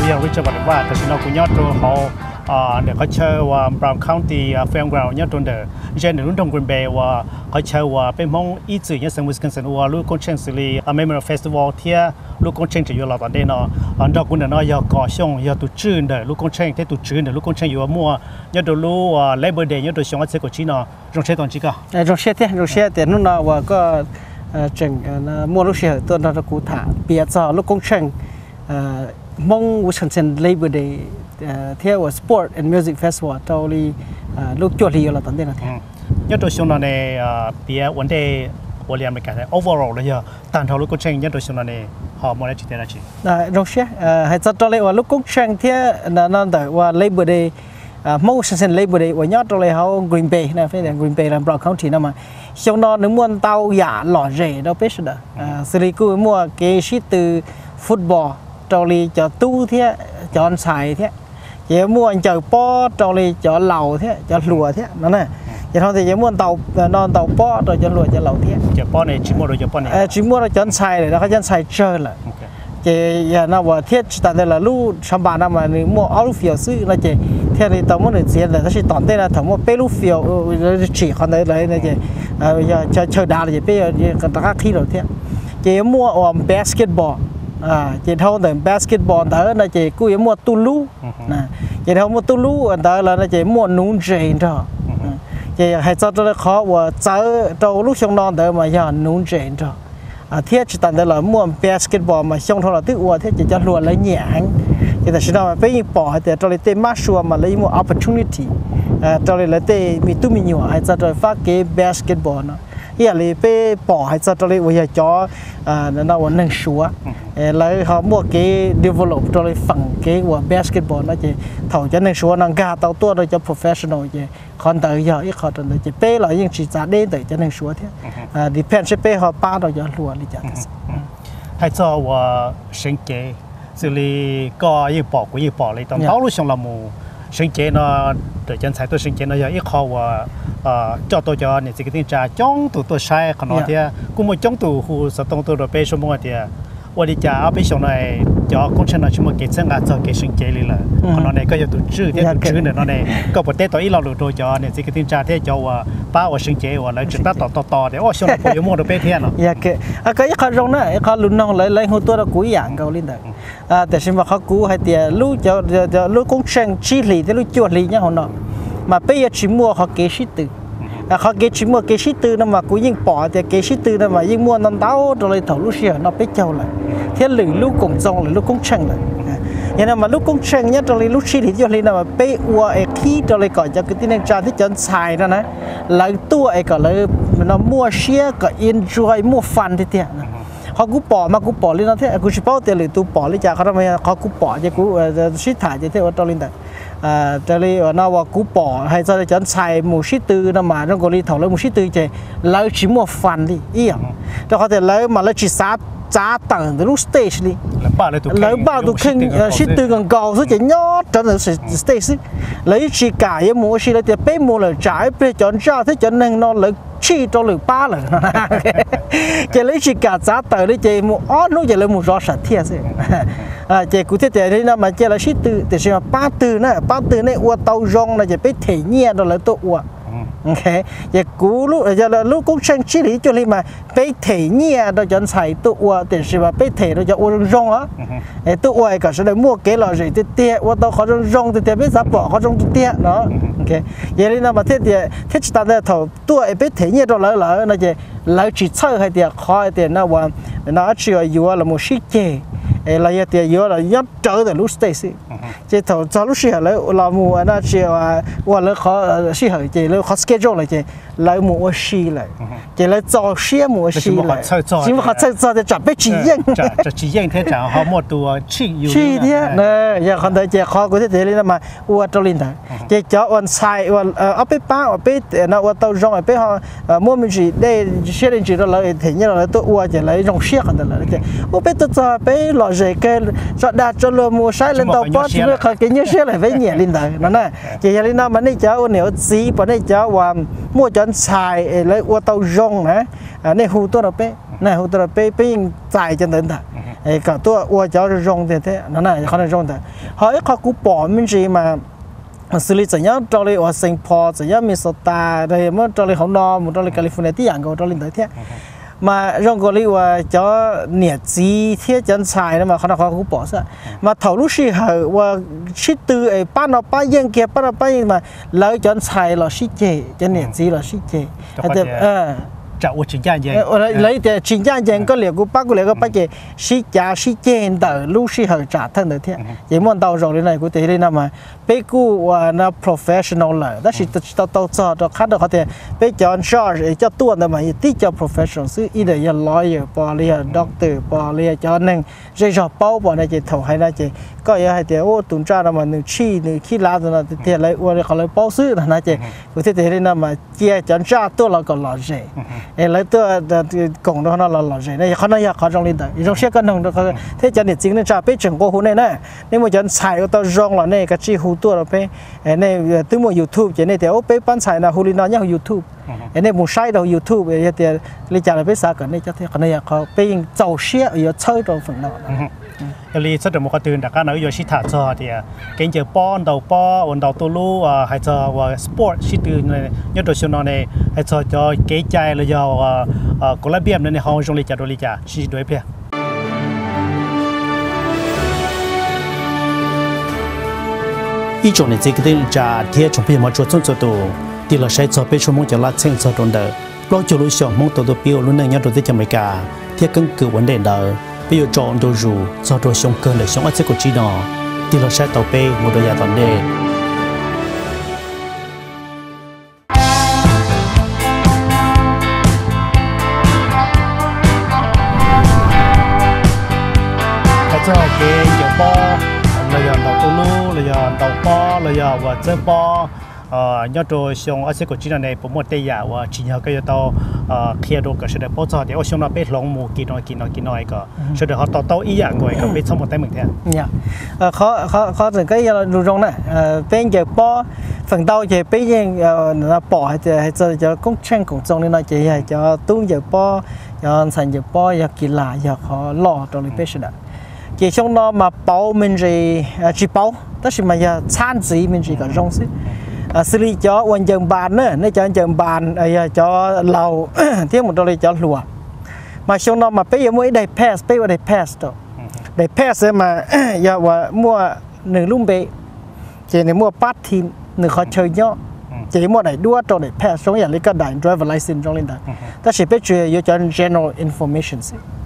ยวิจัยว่าแต่ฉันเอาคุณยอดตัวเขาเดี๋ยวเขาเชื่อว่า Brown County Fairground ยอดตัวเดิมเช่นในรุ่นทงกรีนเบย์ว่าเขาเชื่อว่าเป็นมองอีจื่อเนี่ยสังวิสกันสันว่าลูกคอนเชนซิลีMemorial Festival เที่ยลูกคอนเชนจะอยู่หลอดตอนเดนเนาะอันดอกกุนเนาะยาก่อช่องยาตุจื้นเด้อลูกคอนเชนที่ตุจื้นเด้อลูกคอนเชนอยู่มั่วยาตัวลูกLabor Day ยาตัวช่องว่าเซกุชิเนาะรงเชตอนจีก็รงเชตนู่นเนาะว่าก็จังมัวลูกเชตตัวนั้นกูถาเปียจอลูกคอนเชนมองวิชันเซน Labor Day เที่ยว Sport and Music Festival ตอนนี้ลูกจวดลีอยู่หลอดตอนเดนเนาะยาตัวช่องนั้นเนี่ยเปียวันเดย์วันเรียนไม่กันแต่ overall เลยต่างทางลูกคอนเชนยาตัวช่องนั้นเนี่ยหอมอะไรจีเตอร์จีรงเชตให้จัดตัวเลยว่าลูกคอนเชนเที่ยวนั่นแต่ว่า Labor Day มองวิชันเซน Labor Day ว่ายอดตัวเลยเขา Green Bay นะเพื่อน Green Bay และ Brown County นั่นมาช่วงนั้นนึกว่าเตาหยาหล่อเร่เราเป็นสุดสิริกุมัวเกชิตือฟุตบอลตัวเลยจะตู้เที่ยวจอนใส่เที่ยวเจ้ามัวจะป้อตัวเลยจะเหล่าเที่ยวจะหลัวเที่ยวนั่นน่ะจะทำแต่เจ้ามัวเตานอนเตาป้อตัวจะหลัวจะเหล่าเที่ยวจะป้อในชิมัวเราจะป้อในชิมัวเราจอนใส่เลยแล้วเขาจอนใส่เจอเลยเจ้าน่าว่าเที่ยวแต่แต่ละลูกชาวบ้านนั่นมาเนี่ยมัวเอาลูกเฟียวซื้อแล้วเจ้าเที่ยวในตัวมัวเนี่ยเสียเลยถ้าชิตอนเต้นนะถ้ามัวเป้ลูกเฟียวฉีกคนไหนเลยนะเจ้าจะเชิดดาวเลยเป้กันตะกักที่เราเที่ยวเจ้ามัวออมบาสเกตบอลเจ้าเท่าแต่บาสเกตบอลแต่นะเจ้ากูยังมัวตูลูนะเจ้าเท่ามัวตูลูอันแต่ละนะเจ้ามัวนุ่งเจนเท่าเจ้าให้จัดตัวเขาว่าเจอตัวลูกชงนอนแต่มาอย่างนุ่งเจนเท่าเที่ยวจิตแต่ละมัวบาสเกตบอลมาช่องเท่าเราที่ว่าเที่ยวจะล้วนเลยเหนียงแต่ฉันว่าไปยิงปอแต่ตัวเลยเตะมาชัวมาเลยมัว opportunity ตัวเลยเตะมีตู้มีหยวให้จัดตัวฟ้าเกย์บาสเกตบอลเนาะอย่างเลยไปปอให้จัดตัวเลยว่าจะนั่นว่าหนึ่งชัวแล้วเขามัวเกย์ develop ตัวเลยฝั่งเกย์ว่าบาสเกตบอลนะเจ้าเท่าจะหนึ่งชัวนังกาตัวตัวโดยจะ professional เจ้าคอนเตอร์อย่างอีกคนนึงจะเป้เรายังจีจ่าได้แต่จะหนึ่งชัวเท่าdepend ใช่เป้เขาป้าเราจะรัวเลยจ้ะให้เจ้าว่าเชิงเกย์สิริก็ยิ่งปอกก็ยิ่งปอกเลยตอนเขารู้ช่องละมูเชิงเกย์เนาะเดี๋ยวจะใช้ตัวเชิงเกย์เนาะอย่างอีกเขาว่าเจ้าตัวจอเนี่ยสิ่งที่จะจ้องตัวใช้ขนาดเดียกูไม่จ้องตัวหูสตองตัวเป้ชั่วโมงเดียวันนี้จะเอาไปส่งในจอคงชนะชั่วโมงเกย์ซึ่งอาจจะเกย์เชิงเกย์เลยล่ะขนาดนี้ก็จะตัวชื่อที่ตัวชื่อเนี่ยนั่นเองก็ประเทศตัวอีเราหรือตัวจอเนี่ยสิ่งที่จะที่จะว่าป้าว่าเชิงเกย์ว่าแล้วจุดตั้งต่อเดี๋ยวช่วงนั้นพอยมตัวเป้เทียนเนาะอยากเกะก็ยังเขาลงนะเขาลุ้นน้องเลยหัวตัวเรากู้อย่างเขาลิ้นแต่แต่ฉันว่าเขากู้ให้เดียลูกจะลูกคงเชิงชีหลีที่ลูกจวดหลีเนี่ยเขาเนาะมาไปยชิมัวเขาเกชิตือเขาเกชิมัวเกชิตือนั่นมากูยิ่งปอแต่เกชิตือนั่นมายิ่งมัวนั่นเต้าตัวเลยถอดลูกเสียนั่นไปเจ้าเลยเที่ยหรือลูกกงจงหรือลูกคงเชิงเลยอย่างนั้นมาลูกคงเชิงเนี่ยตัวเลยลูกชีหลีจวดหลีนั่นมาไปอัวไอ้ขี้ตัวเลยก่อนจะกินที่ในจานที่จานชายนั่นนะแล้วตัวไอ้ก็เลยมันมัวเชียก็ enjoy มัวฟันที่เตี้ยเขากูปอมากูปอเลยนะเท่กูชิเป้าเตี้ยหรือตัวปอเลยจ้าเขาทำไมเขากูปอจะกูชิถ่ายจะเท่ว่าตัวลินแต่แต่เลยน่าว่ากูปอให้จะจันใช้หมูชิตือน้ำมาต้องกอลีถอดเลยหมูชิตือเจแล้วชิมัวฟันดิอีอย่างแต่เขาแต่เลยมาแล้วชิซาจ้าต่างแต่ลูกสเตจนี่แล้วบ้าตัวขึ้นชิตือกันเก่าสุดจะยอดจนถึงสเตจเลยชิกายหมูชิเลยแต่เป็นหมูเลยจ่ายไปจนเจ้าที่จนหนึ่งนอนเลยชีตัวหรือป้าเลยจะเลยชิกาจ้าต่างเลยเจมูอ้อนนู้นจะเลยหมูรอสัตว์เทียสิเจกูที่แต่ที่นั่นมาเจแล้วชิตือแต่ชิมาป้าตือนะป้าตือในอัวเตาจงนะจะไปเทียเนียตัวเลยตัวอัวโอเคจะกูลูกจะลูกกุ้งเชิงชิลิจุลิมาไปเทียเนียตัวจนใส่ตัวอัวแต่ชิมาไปเทียตัวจะอัวจงอ่ะไอ้ตัวอัวไอ้ก็แสดงมั่วเกล้อสิเตี้ยอัวตัวเขาจงเตี้ยไม่สับปะเขาจงเตี้ยเนาะโอเคอย่างนี้นะมาเตี้ยที่จะตัดแต่ตัวไอ้ไปเทียเนียตัวเลยนะจะแล้วจิตเชื่อให้เตี้ยคอยเตี้ยนะว่าน่าเชื่ออยู่ว่าเราไม่ชิเจเราอยากเตี้ยอยู่เรายัดเจอแต่ลูกสเตซี่เจ้าถอดลูกเสียแล้วเราหมู่น่าเชื่อว่าแล้วเขาเสียเหรอเจ้าแล้วเขาสเกจเลยเจ้าแล้วหมู่ว่าชีเลยเจ้าแล้วจ่อเสียหมู่ชีเลยชิมเขาจ่อจะจับไปจีเย่งจะจีเย่งเท่าจากเขาหมดตัวชีอยู่ชีเท่าเนี่ยอย่างคนเดียวเจ้าเขาก็จะเดี๋ยวนี้มาวัวตัวลินถ่ายเจ้าจ่อวันใส่วันเอาไปป้าเอาไปน่าว่าตัวจงเอาไปเขามั่วมีจีได้เชื่อจริงๆเราเลยถึงเนี่ยเราตัววัวจะเลยจงเสียกันตลอดเจ้าเอาไปตัวจ่อไปหล่อใจกันจะได้จนเราหมู่ใช้เล่นตัวป้อนที่เขาเก่งเชื่อเลยไปเนี่ยลินถ่ายนั่นน่ะเจ้าลินน่ะมันนี่เจ้าเหนียวสีปนนี่เจ้าว่ามั่วจนใส่เลยวัวตัวจงนะในหูตัวเราไปในหูตัวเราไปยิงใจจนเดินถ่าย cả tôi qua cháu rong thế nó này họ rong thế họ họ cũng bỏ mình gì mà xử lý chỉ nhớ cho lấy ở Singapore chỉ nhớ Minnesota đây mà cho lấy Hồng Kông một cho lấy California tí dạng của cho lấy tới thế mà rong có lấy qua cho nhiệt gì thế chân xài mà họ cũng bỏ ra mà thầu lúc xí họ và xí từ ấy bán nó bán yên kia bán nó bán yên mà lấy chân xài là xí chế chân nhiệt gì là xí chế 找我请假人， lấy để请假人có liệu có liệu có cái sĩ giá sĩ trên tờ lúc sĩ hợp trả thân được thế, vậy muốn đào rồi này của thế này mà bây cú nó professional là, đó là tao cho khác được có thể bây giờ charge cho tuần mà tí cho professional chứ either là lawyer, bỏ là doctor, bỏ là cho nên dây dò bao bỏ này chỉ thầu hay là chỉ có gì hay thì ô tuần tra là mà nửa khi lá rồi là thì lại qua lại lấy bao xứ là nói chỉ của thế này mà chia cho tra tôi là còn là gì lấy tôi cộng đó nó là gì này họ nói họ trong liên tới trong xe cân đồng thế cho nên chính nên trả biết chừng cô hú này nè nếu mà cho xài tôi rong là này cái chi hú tôi là bé này từ một YouTube chỉ này thì ô bé bán xài là hú li nó nhau YouTube này một sai đầu YouTube thì lấy trả là bé sao cái này cho thế cái này họ bé giàu xe ở chơi trong phần nào lý rất là một cái từ đặc cái nói về thả cho thì cái giờ bón đầu ổn đầu tu lu hay cho sport sĩ từ này nhớ đồ xương này hay cho cái chạy là do có lá biếm này họ dùng lý trả sĩ đối bia ý chỗ này chỉ cái tên trả thì trong phía mà chuột cho tụ thì là sẽ cho bên trong mong cho là chân cho trong đời lo cho lối sống mong tụ biểu luôn này nhớ đồ tới cho mấy cả thì căn cứ vấn đề đó bây giờ chọn đồ rủ do đồ sống cơn để sống ở trên của chị nó thì nó sẽ tàu bê một đôi giày toàn đề cho cái giờ po là giờ tàu tu lu là giờ tàu po là giờ và chơi po nhớ đồ xong ở trên của chị này cũng một tay giả và chỉ nhớ cái tàu kia đồ cái sự đẹp cho thì ở xong nó biết lòng mù kỳ nói cái sự đẹp họ tàu ý dạng rồi cái biết xong một tay mình thế khó từ cái đồ rong này bên giờ po phần đầu thì bây giờ là bỏ thì cho công trình công trong nên nó chỉ cho tung giờ po cho sản giờ po giờ kỳ lạ giờ họ lo trong lịch sử đó chỉ trong đó mà bảo mình gì chỉ bảo đó là mà giờ chán gì mình chỉ có rong xí xử lý cho quan trọng bàn nữa nếu cho quan bàn cho lầu thiếu một đôi cho lùa mà trong đó mà bây giờ mới đầy pass đó đầy pass mà giờ mua nửa lung bể chỉ để mua part team nửa khó chơi nhá chỉ mua này đua cho để pass trong nhà lấy cái đài driver license trong lên đó đó chỉ biết chuyện cho general information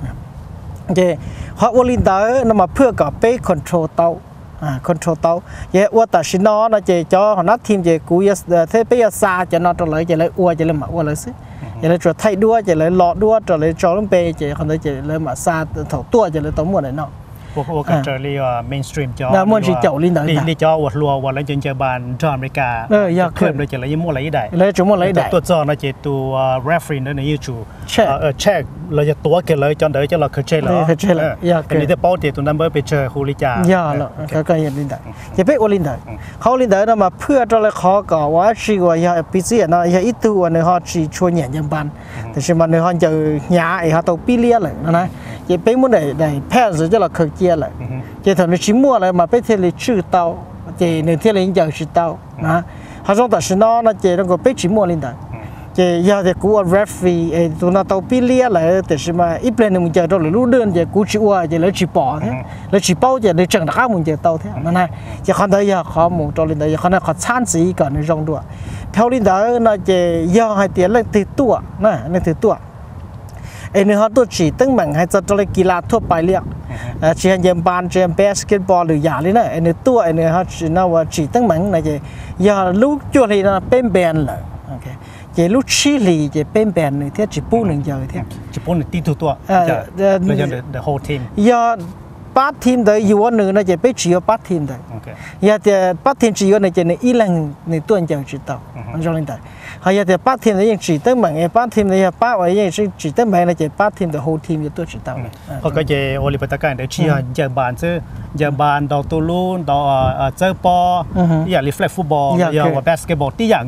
thì họ lên đó nó mà phơi cả bé control tàu control tàu vậy qua ta xin nó chỉ cho họ nát thêm về cú thế bây giờ xa cho nó cho lấy chỉ lấy qua chỉ lấy mà qua lấy xí chỉ lấy cho thay đua chỉ lấy lọ đua cho lấy cho nó bé chỉ không thể chỉ lấy mà xa thầu tua chỉ lấy tàu mua này nó cái trở li mainstream cho là muốn chỉ chậu lên đấy đi cho vật lúa vật lấy trên chơi bàn cho America khuyên được chỉ lấy mua lấy đại lấy chúng mua lấy đại ตัวจอnó chỉ tu referee nữa này chủ check lấy choตัวcái lấy cho đỡ cho là khởi chơi là cái này thì bao tiền tụi năm mớiไปเจอฮูลิจ่าก็ยังลินได้จะไปโอลินได้เขาลินได้นะมาเพื่อจะเลยขอก่อว่าชีว่าอย่าปีเสียนะอย่าอีตัวในเขาชีชวนเนี่ยยังบันแต่ชิมันในเขาจะหยาไอ้เขาตัวปีเลี้ยเลยนะจะไปมุ่งได้แพทย์จะเราเคยเจียเลยจะทำในชิมัวเลยมาไปเทเลชื่อเตาจะในเทเลยังชื่อเตานะเขาต้องตัดสินนะจะต้องก็ไปชิมัวลินได้จะอย่าแต่กูว่า referee ตัวนั้นตัวปีเลี้ยเลยแต่ชิมาอีเปลี่ยนมึงจะเราเลยรู้เดินจะกูชิว่าจะเลยชิปอเนี่ยเลยชิปอจะเลยจังหน้ามึงจะเตาเนี่ยนั่นนะจะคนใดอยากขอมึงตัวลินได้จะคนนั้นขอชั้นสีก่อนในรองด้วยเพลลินได้น่าจะย่อให้เตี้ยเล่นติดตัวนะเล่นติดตัวเนื้อตัวจีตั้งเหมือนให้จะตัวกีฬาทั่วไปเรียกเชียร์เยมบานเชียร์บาสเกตบอลหรืออย่างนี้นะเนื้อตัวเนื้อเขาจีน่าว่าจีตั้งเหมือนนะจะอย่าลูกจุลีนะเป็นแบนเลยโอเคจะลูกชิลีจะเป็นแบนหนึ่งเท่าจีปูหนึ่งเยอะเท่าจีปูหนึ่งตีตัวจะเราจะ the whole team อย่า八天的有我女呢就被只有8天的，也得8天只有呢就呢一两你顿就知道，让人的，还有得8天的人只得问，8天的8位人是只得问呢就8天的 whole team 就都知道了。 เขาก็จะโอลิมปิกกันเดี๋ยวชี้อย่างบานซื้อ giờ bàn đầu tu luôn đầu chơi ball giờ reflect football giờ basketball tí dạng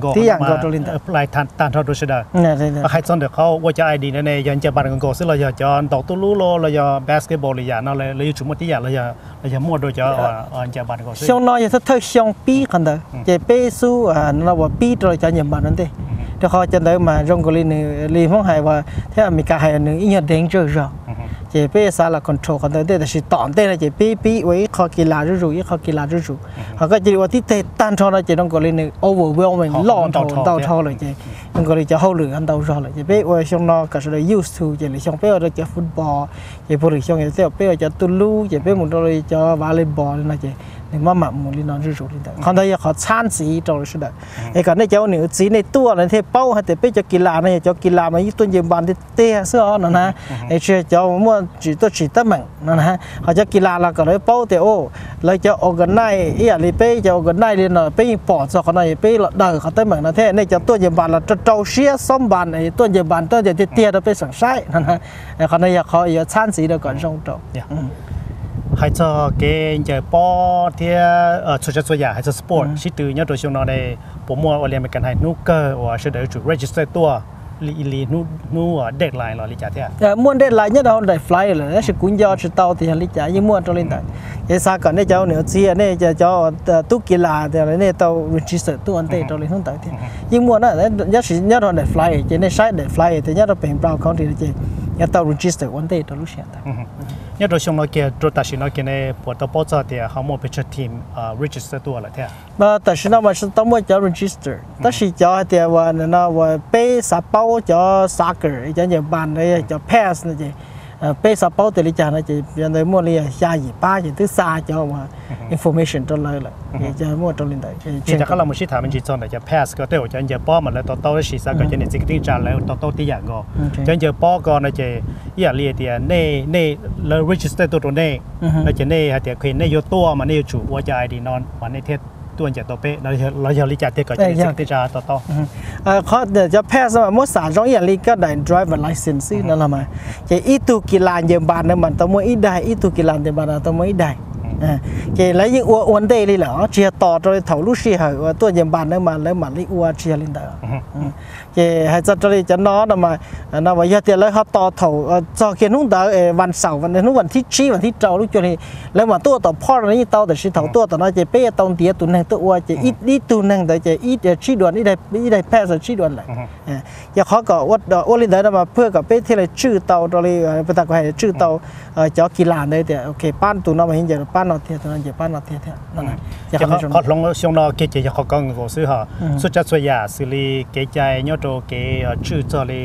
lại tan thôi rồi đó hay chọn đượcเขาว่าจะไอดีเนี่ยยังจะบานกันก็ซึ่งเราจะđầu tu luônเราจะ basketball เลยอย่างนั้นเลยจุดมั่วที่อย่างเราจะมั่วโดยจะบานกันก็ช่วงน้อยจะเท่าช่วงปีกันเด้อจะเป้สู้เราว่าปีเราจะยังบานนั่นเด้แต่เขาจะได้มาจงกุลีนี่ลีห้องหายว่าที่อเมริกาหายหนึ่งอีกอย่างเด้งเจอจ้ะจะเป้สารคอนโทรลกันได้แต่สิตอนเต้นะจะปีไว้เขากีฬาจู่ๆเขากีฬาจู่ๆเขาก็จะว่าที่เตะตันทอนเราจะจงกุลีนี่ overwhelming หล่อทอนเต่าทอนเลยจะจงกุลีจะเข้าหรืออันเต่าทอนเลยจะเป้ว่าช่วงน้อยก็จะได้ used to จะเลยช่วงเป้เราจะฟุตบอลจะพอหรือช่วงจะเป้จะตุลูจะเป้หมุนเราจะวอลเลย์บอลนะจะนี่มาหมักหมุนลีนอนจู่ๆนี่แต่เขาได้เขาชานสีตรงนี้ได้ไอ้ก่อนนี่เจ้าหนึ่งสีในตัวนั่นเทเป้าให้แต่เป้จะกีฬาเนี่ยจะกีฬามายี่ต้นยืมบานที่เตะเสื้อนั่นนะไอ้เชื่อเจ้ามั่วจีตัวจีตั้มมั่งนั่นนะเขาจะกีฬาเราก็เลยเป้าแต่โอ้เลยจะออกกันได้ไอ้อะไรเป้จะออกกันได้เลยเนาะเป้ยิงปอดสักคนไหนเป้เดินเขาตั้มมั่งนั่นแท้เนี่ยจะตัวยืมบานเราจะเจ้าเชี่ยซ้อมบานไอ้ตัวยืมบานตัวจะเตี้ยเราไปสั่งใช้นั่นนะไอ้คนนี้เขาอยากชานสีเดียวกันช่องโต hay cho cái giờ bỏ thì chủ chất số hay cho sport chỉ từ nhớ đối象nó đây bộ mua ở liên minh hay nút cơ và sẽ đợi chủ register tua li nút deadline là lý trả thế mua deadline nhất là đại fly là nó sẽ cuốn do sẽ tàu thì lý trả nhưng mua cho lên tại cái sao còn đây cháu nữa chia này cho tu kỳ lạ thì này tàu register tu anh tây cho lên không tại thì nhưng mua nó nhất là đại fly cho nên sai đại fly thì nhất là bên brown county là gì nhất tàu register anh tây cho lúc hiện tại nhớ đối象nó kia rồi ta xin nó kia này bộ tàu bảo trợ thì họ mua picture team register tua là thế mà ta xin nó mà xin tao mua cho register ta xin cho thìว่าnóว่าpay sa bao cho soccer cho nhiều bạn này cho pass này chị pay sa bao thì lý trả này chị bây giờ mua liền xa gì ba gì thứ xa cho mà information cho lời là cho mua cho lên đấy chỉ là các làm một số thằng mình chỉ chọn để cho pass có thể cho anh giờ bỏ mà lại tàu nó xí xa cái cho nên chỉ tính trả lại tàu tí dạng go cho anh giờ bỏ còn này chị ý liền thì này là registerตัวnày là chỉ này thì khi này vôตัวmà này chủว่าจะ ID นอนmà này thiếtตัวจะตัวเป๊ะเราจะ理解ที่ก็จะที่จะต่อเขาเดี๋ยวจะแพทย์สมัยเมื่อ3 อย่างลีก็ได้ driver license นั่นแหละมั้ยจะอีตุกีฬาเยบานเนี่ยมันต้องอีได้อีตุกีฬาเยบานต้องอีได้cái lấy những uốn đây đi là chia to rồi thầu lúc xí hở tôi nhầm bàn nữa mà lấy mà lấy uốn chia lên đó cái hay cho đi cho nó mà giờ tiền lấy họ to thầu cho kiến lúc đóวันเสาร์วันนู้นวันที่ชี้วันที่เจ้าlúc cho thì lấy mà tôiต่อพ่อนี่เตาแต่ชี้thầu tôiต่อnóจะเป๊ะตรงเดียตัวนึงตัวuốnจะítตัวนึงแต่จะชี้ด่วนนี่ได้แพ้สักชี้ด่วนเลยอย่าเขาก็uốn lên đó mà เพื่อกับเป๊ะที่เลยชื่อเตาตัวเลยภาษาไทยชื่อเตาจะกีฬาได้แต่โอเคปั้นตัวนั้นมาเห็นจะปั้นnó thiệt nó chỉ bán nó thiệtนั่นแหละเขาลงช่วงเราเกจิเขาก็งงซื้อฮะสุดจะส่วนใหญ่สิริเกใจยอดโตเกชื่อจะเลย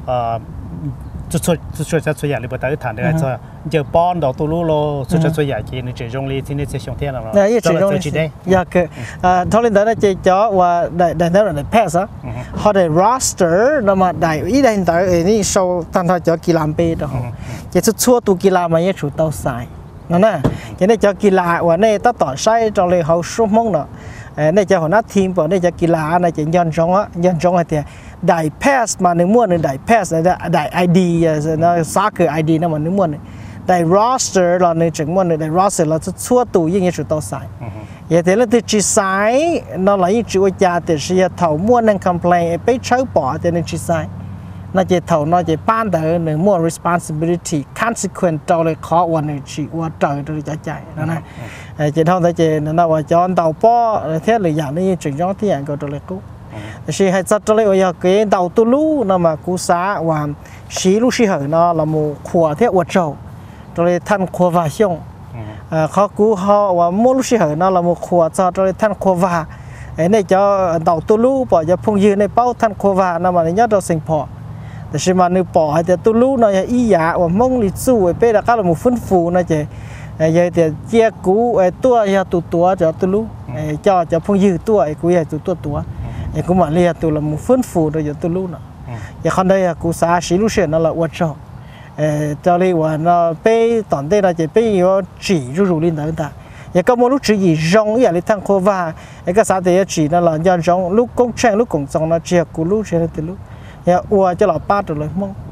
สุดจะส่วนใหญ่เลยประเทศฐานได้จะเจอป้อนดอกตุลูโลสุดจะส่วนใหญ่เกนี่จะจงลีที่นี่จะช่วงเที่ยงแล้วเนี่ยจะจงลีได้อยากทอลินได้จะจ่อว่าได้เท่าไหร่แพ้ซะเขาได้ roster แล้วมาได้อีได้แต่นี่โชว์ท่านท่านจะกีฬาเปย์ต่อจะชั่วตัวกีฬามาเยอะชุดเต้าสายนั่นน่ะจะได้จะกีฬาว่าเนี่ยต้องต่อใช้จงเลยเขาสุ่มมงเนาะเนี่ยจะหัวหน้าทีมบอกเนี่ยจะกีฬาเนี่ยจะย้อนจงอะไรเดียได้แพสมาหนึ่งม้วนหนึ่งได้แพสได้ไอดีนะซักคือไอดีนะมันหนึ่งม้วนได้ roster เราหนึ่งจังม้วนหนึ่งได้ roster เราจะชั่วตัวยิ่งยิ่งชุดต่อสายอย่างที่เราที่จีสายเราหลังยิ่งจุดยาแต่เสียเท่าม้วนหนึ่ง complain ไปใช้ปอแต่หนึ่งจีสายน่าจะเท่าน่าจะป้านแต่หนึ่งม้วน responsibility consequence เราเลยขอวันหนึ่งชีว่าเจอเราจะใจนะจะเท่าแต่จะนั่นว่าจอนเต่าป้อเทียบหรืออย่างนี้จุดยอดที่อย่างก็ตัวเล็กกู้ชีให้จัดตัวเล็กว่าเกณฑ์เต่าตัวลูนั่นมากู้สาว่าชีลูกชีเหรอเนาะเราโมขวดเทียบวัดโจตัวเล็กท่านขวดว่าช่วงเขากู้เขาว่าโมลูกชีเหรอเนาะเราโมขวดตัวเล็กท่านขวดว่าเนี่ยจะเต่าตัวลูปอจะพุ่งยืนในเป้าท่านขวดว่านั่นมาในยอดเราสิงพอแต่ชิมานึกปอให้แต่ตัวลูน่ะอีหยาว่ามงลิสู้ไอ้เป้แล้วก็เราหมู่ฟื้นฟูนะเจไอ้ยัยแต่เจียกูไอ้ตัวยาตัวจะตัวลูไอ้เจ้าจะพงยืดตัวไอ้กูยัยตัวไอ้กูมาเรียตัวเราหมู่ฟื้นฟูเราจะตัวลูน่ะอย่างคนใดกูสาชิลูเชนนั่นแหละวัดชอบเจ้าเลยว่าเราเป้ตอนเด็กเราจะเป้ยอจีรูลินต่างอย่างก็มลูกจีจงอย่างที่ทั้งโควาไอ้ก็สาเดียจีนั่นแหละย้อนจงลูกกงเชงลูกกงจงนะเจียกูลูเชนตัวลูอย่าอัวจะหล่อป้าตัวเลยมง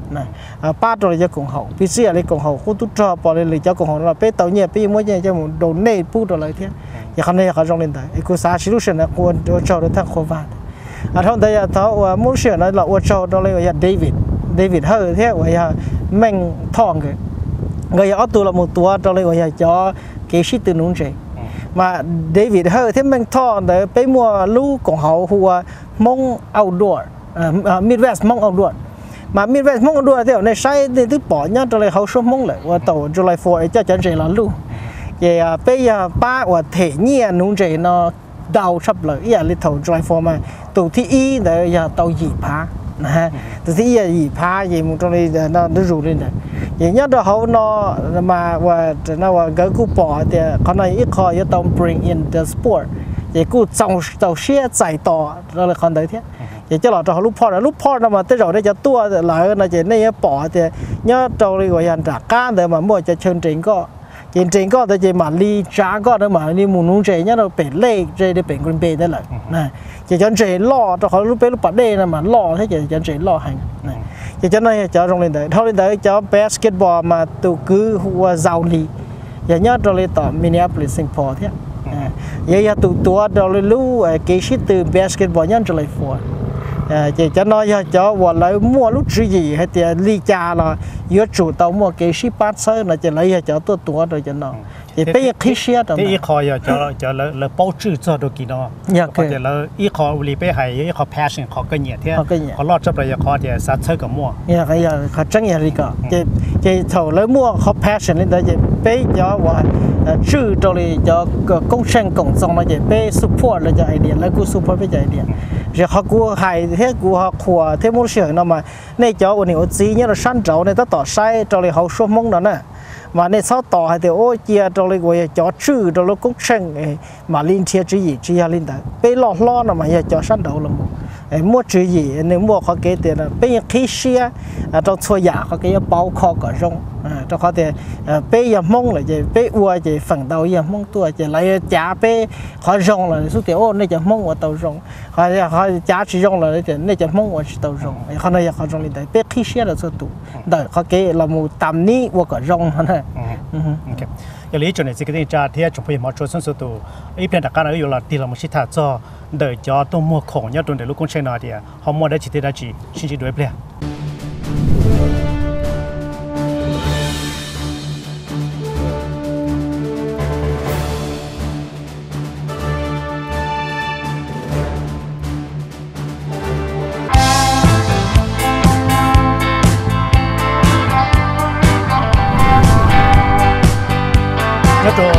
này ba rồi cho cùng hậu vì gì là cùng hậu khu tút cho bỏ lên cho cùng hậu là bé tàu nhẹ bé mỗi ngày cho một đồ nề pu rồi lại thế giờ khăn này họ trong lên đấy cô xã solution là cô cho được thằng khó vạn thằng đây thằng muốn sửa nó là cho đó là David hơi thế vậy mình thòng cái người ở tù là một tua đó là cho cái shit từ nung chế mà David hơi thế mình thòng để bé mua lú cùng hậu hùa mong outdoor Midwest mong outdoor mà Midwest mong outdoor thế này sai thì thứ bỏ nhá cho lại hậu số mong lại và tàu July 4 cho chân chế là lú vậy bây giờ ba và thể nhẹ nung chế nó đào sắp lại giờ lịch thầu July 4 mà tàu thi y để giờ tàu dì phá nè tàu thi y dì phá gì một trong này nó rủ lên này vậy nhá đó hậu nó mà và nó và cái cú bỏ thì con này ít khó giờ tàu bring in the sport vậy cú tàu xe chạy tỏ rồi là con đấy thế vậy cho là lúc port nó mà tới rồi đây cho tua lại là chỉ này bỏ thì nhớ tàu này gọi là trả can để mà mua cho chương trình có chương trình có tới chỉ mà ly trả có để mà đi mua nông chế nhá nó bể lê chế để bể con bể đấy lại này chỉ chương trình lo cho họ lúc bắt đây là mà lo thế chỉ chương trình lo hành này chỉ cho nên cho trong lên đấy cho basketball mà tụ cứ giàu lì vậy nhớ trong lên tỏ Minneapolis Saint Paul thế vậy tụ tua trong lên lú cái shit từ basketball nhá trong lên phố chỉ cho nói cho và lấy mua lúc gì hay thì ly trà là yếu chủ tàu mua cái ship bắt sơ là chỉ lấy cho tua rồi cho nó thì bây giờ khi xe đó thì khó cho là bao trừ cho được kỹ nó có thể là ít khó vì bây hay khó passion khó cái nhẹ thế khó lót chấp là khó thì sát sơ cái mua cái giờ khó tránh nhà gì cả chỉ thầu lấy mua khó passion lên đó chỉ bây giờ và trừ cho đi cho công trình công xong là chỉ bây support là cho idea lấy cú support bây giờ idea rồi họ cú hay thế cú họ khua thế muốn sửa nó mà này cho bọn nhiều gì nhớ là sẵn trâu này ta tỏ sai cho đi hậu số mong đó nè mà này sau tỏ thì ôi chia cho đi gọi cho trừ cho nó công trình mà liên chia chữ gì chia liên đấy bây lo nó mà giờ cho sẵn đầu là mua chữ gì nếu mua họ cái tiền là bây giờ khi xe trong xôi giả họ cái bao kho cả rong cho họ thì bây giờ mong là gì bây ua gì phần đầu giờ mong tua chỉ lấy trả bây họ rong là số tiền ô này chỉ mong ở tàu rong họ trả chỉ rong là này chỉ mong ở tàu rong họ này họ rong lên đấy bây khi xe là số tụ đấy họ cái là một tầm ní ua cả rong hả giờ lý cho này cái trả thì chúng tôi mà cho số tụ ít bên đặc cái này là tiền là một chiếc tháp cho đợi cho tôi mua khổng nhá tôi để lúc con chơi nào thì họ mua đấy chỉ để chỉ xin chỉ đuổi bè nhớ cho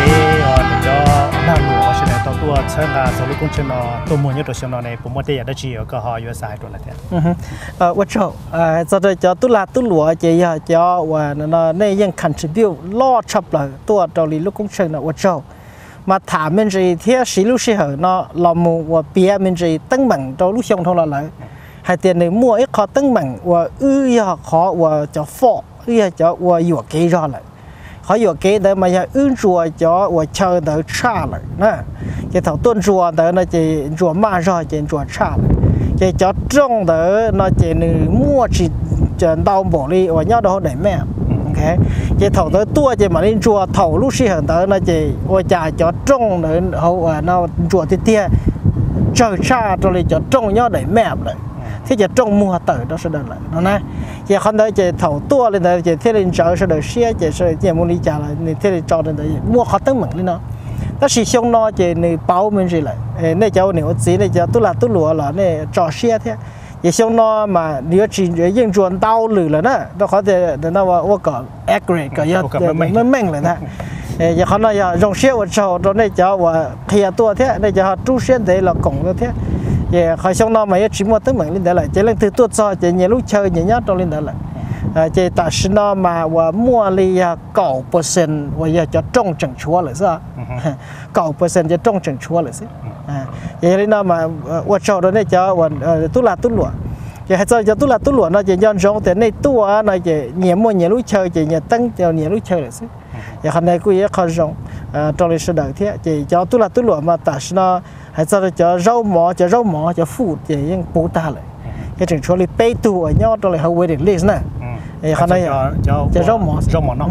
tua chơi là sau lúc con chơi nó tôi muốn nhớ được xem nó này cũng một đây đã chỉ ở cái họ USA rồi là thế. What show? Cho đây cho tôi là tôi lúa chỉ cho và nó nàyยัง contribute ล่อ chập là tôi trong lý lúc con chơi nó what show. Mà thả mình gì thì xí lúc xí hở nó làm một và bia mình gì tăng bằng trong lúc xong thôi là lại. Hai tiền này mua ít khó tăng bằng và giờ khó và cho phọ cho và dụ cái ra lại. Họ dụ cái đấy mà giờ chùa cho và chờ đợi xa lại nè cái thằng tuân chùa đấy nó chỉ chùa mà rồi chỉ chùa xa lại cái cho trong đấy nó chỉ mua chỉ đau bỏ đi và nhớ đó để mẹ ok cái thằng đấy tua chỉ mà lên chùa thầu lúc xí hẳn đấy nó chỉ ôi chà cho trong đấy hậu nó chùa thì tia chờ xa cho lên cho trong nhớ để mẹ đấy thế chỉ trong mua tử đó sẽ được lại nó này chỉ không đấy chỉ thầu tua lên đấy chỉ thế lên chợ sẽ được xe chỉ sẽ chỉ muốn đi trả lại thế lên cho lên đấy mua khó tăng mừng lên nó ta chỉ xong nó chỉ này bao mình gì lại này cháu nếu gì này cháu tôi là tôi lúa là này trò xe thế chỉ xong nó mà nếu chỉ riêng chuẩn tao lử là nè nó có thể nóว่าcó accurate có nó mạnh lại nè giờ họ nói giờ dùng xe ở chỗ đó này cháu và khi tua thế này cháu chú xe đấy là cổng thế giờ khỏi xong nó mà chỉ mua tới mừng lên đấy lại chỉ lên từ tuột cho chỉ nhiều lúc chơi nhiều nhát trong lên đấy lại chỉ tại sao nó mà và mua li cầu % và giờ cho trong trận chúa lại sao cầu % cho trong trận chúa lại sao vậy nên nó mà ở chỗ đó này cháu và tôi là tôi lụa giờ cho tôi là tôi lụa nó chỉ do giống thế này tua nó chỉ nhiều mua nhiều lúc chơi chỉ nhiều tăng cho nhiều lúc chơi lại sao giờ hôm nay cũng khó giống trong lịch sử đời thế chỉ cho tôi là tôi lụa mà tại sao nó hay cho rau mỏ cho phụ chỉ những bố ta lại cái chuyện cho li pay tu ở nhau rồi hậu waiting list nè cái này cho rau mỏ nó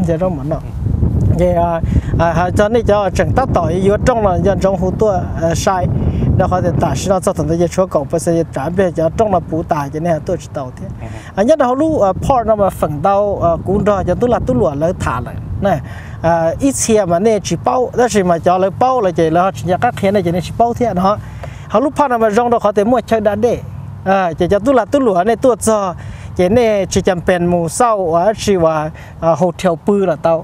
vậy cho nên cho chẳng tác tỏi yếu trong là dân trong hồ tua sai đó họ thì ta sẽ nó cho thằng tôi chúa cầu bây giờ trả về cho trong là bù tài cho nên tôi chỉ tàu thế nhất là họ lúc port nó mà phần tàu cũng rồi cho tôi là tôi lùa lấy thả lại này ít xe mà nên chỉ bao đó chỉ mà cho lấy bao là chỉ là chỉ các khi này chỉ nên chỉ bao thế đó họ lúc port nó mà trong đó họ thì mua chơi đã để chỉ cho tôi là tôi lùa này tôi cho chỉ nên chỉ chăm bên mù sau chỉ là hotel pư là tàu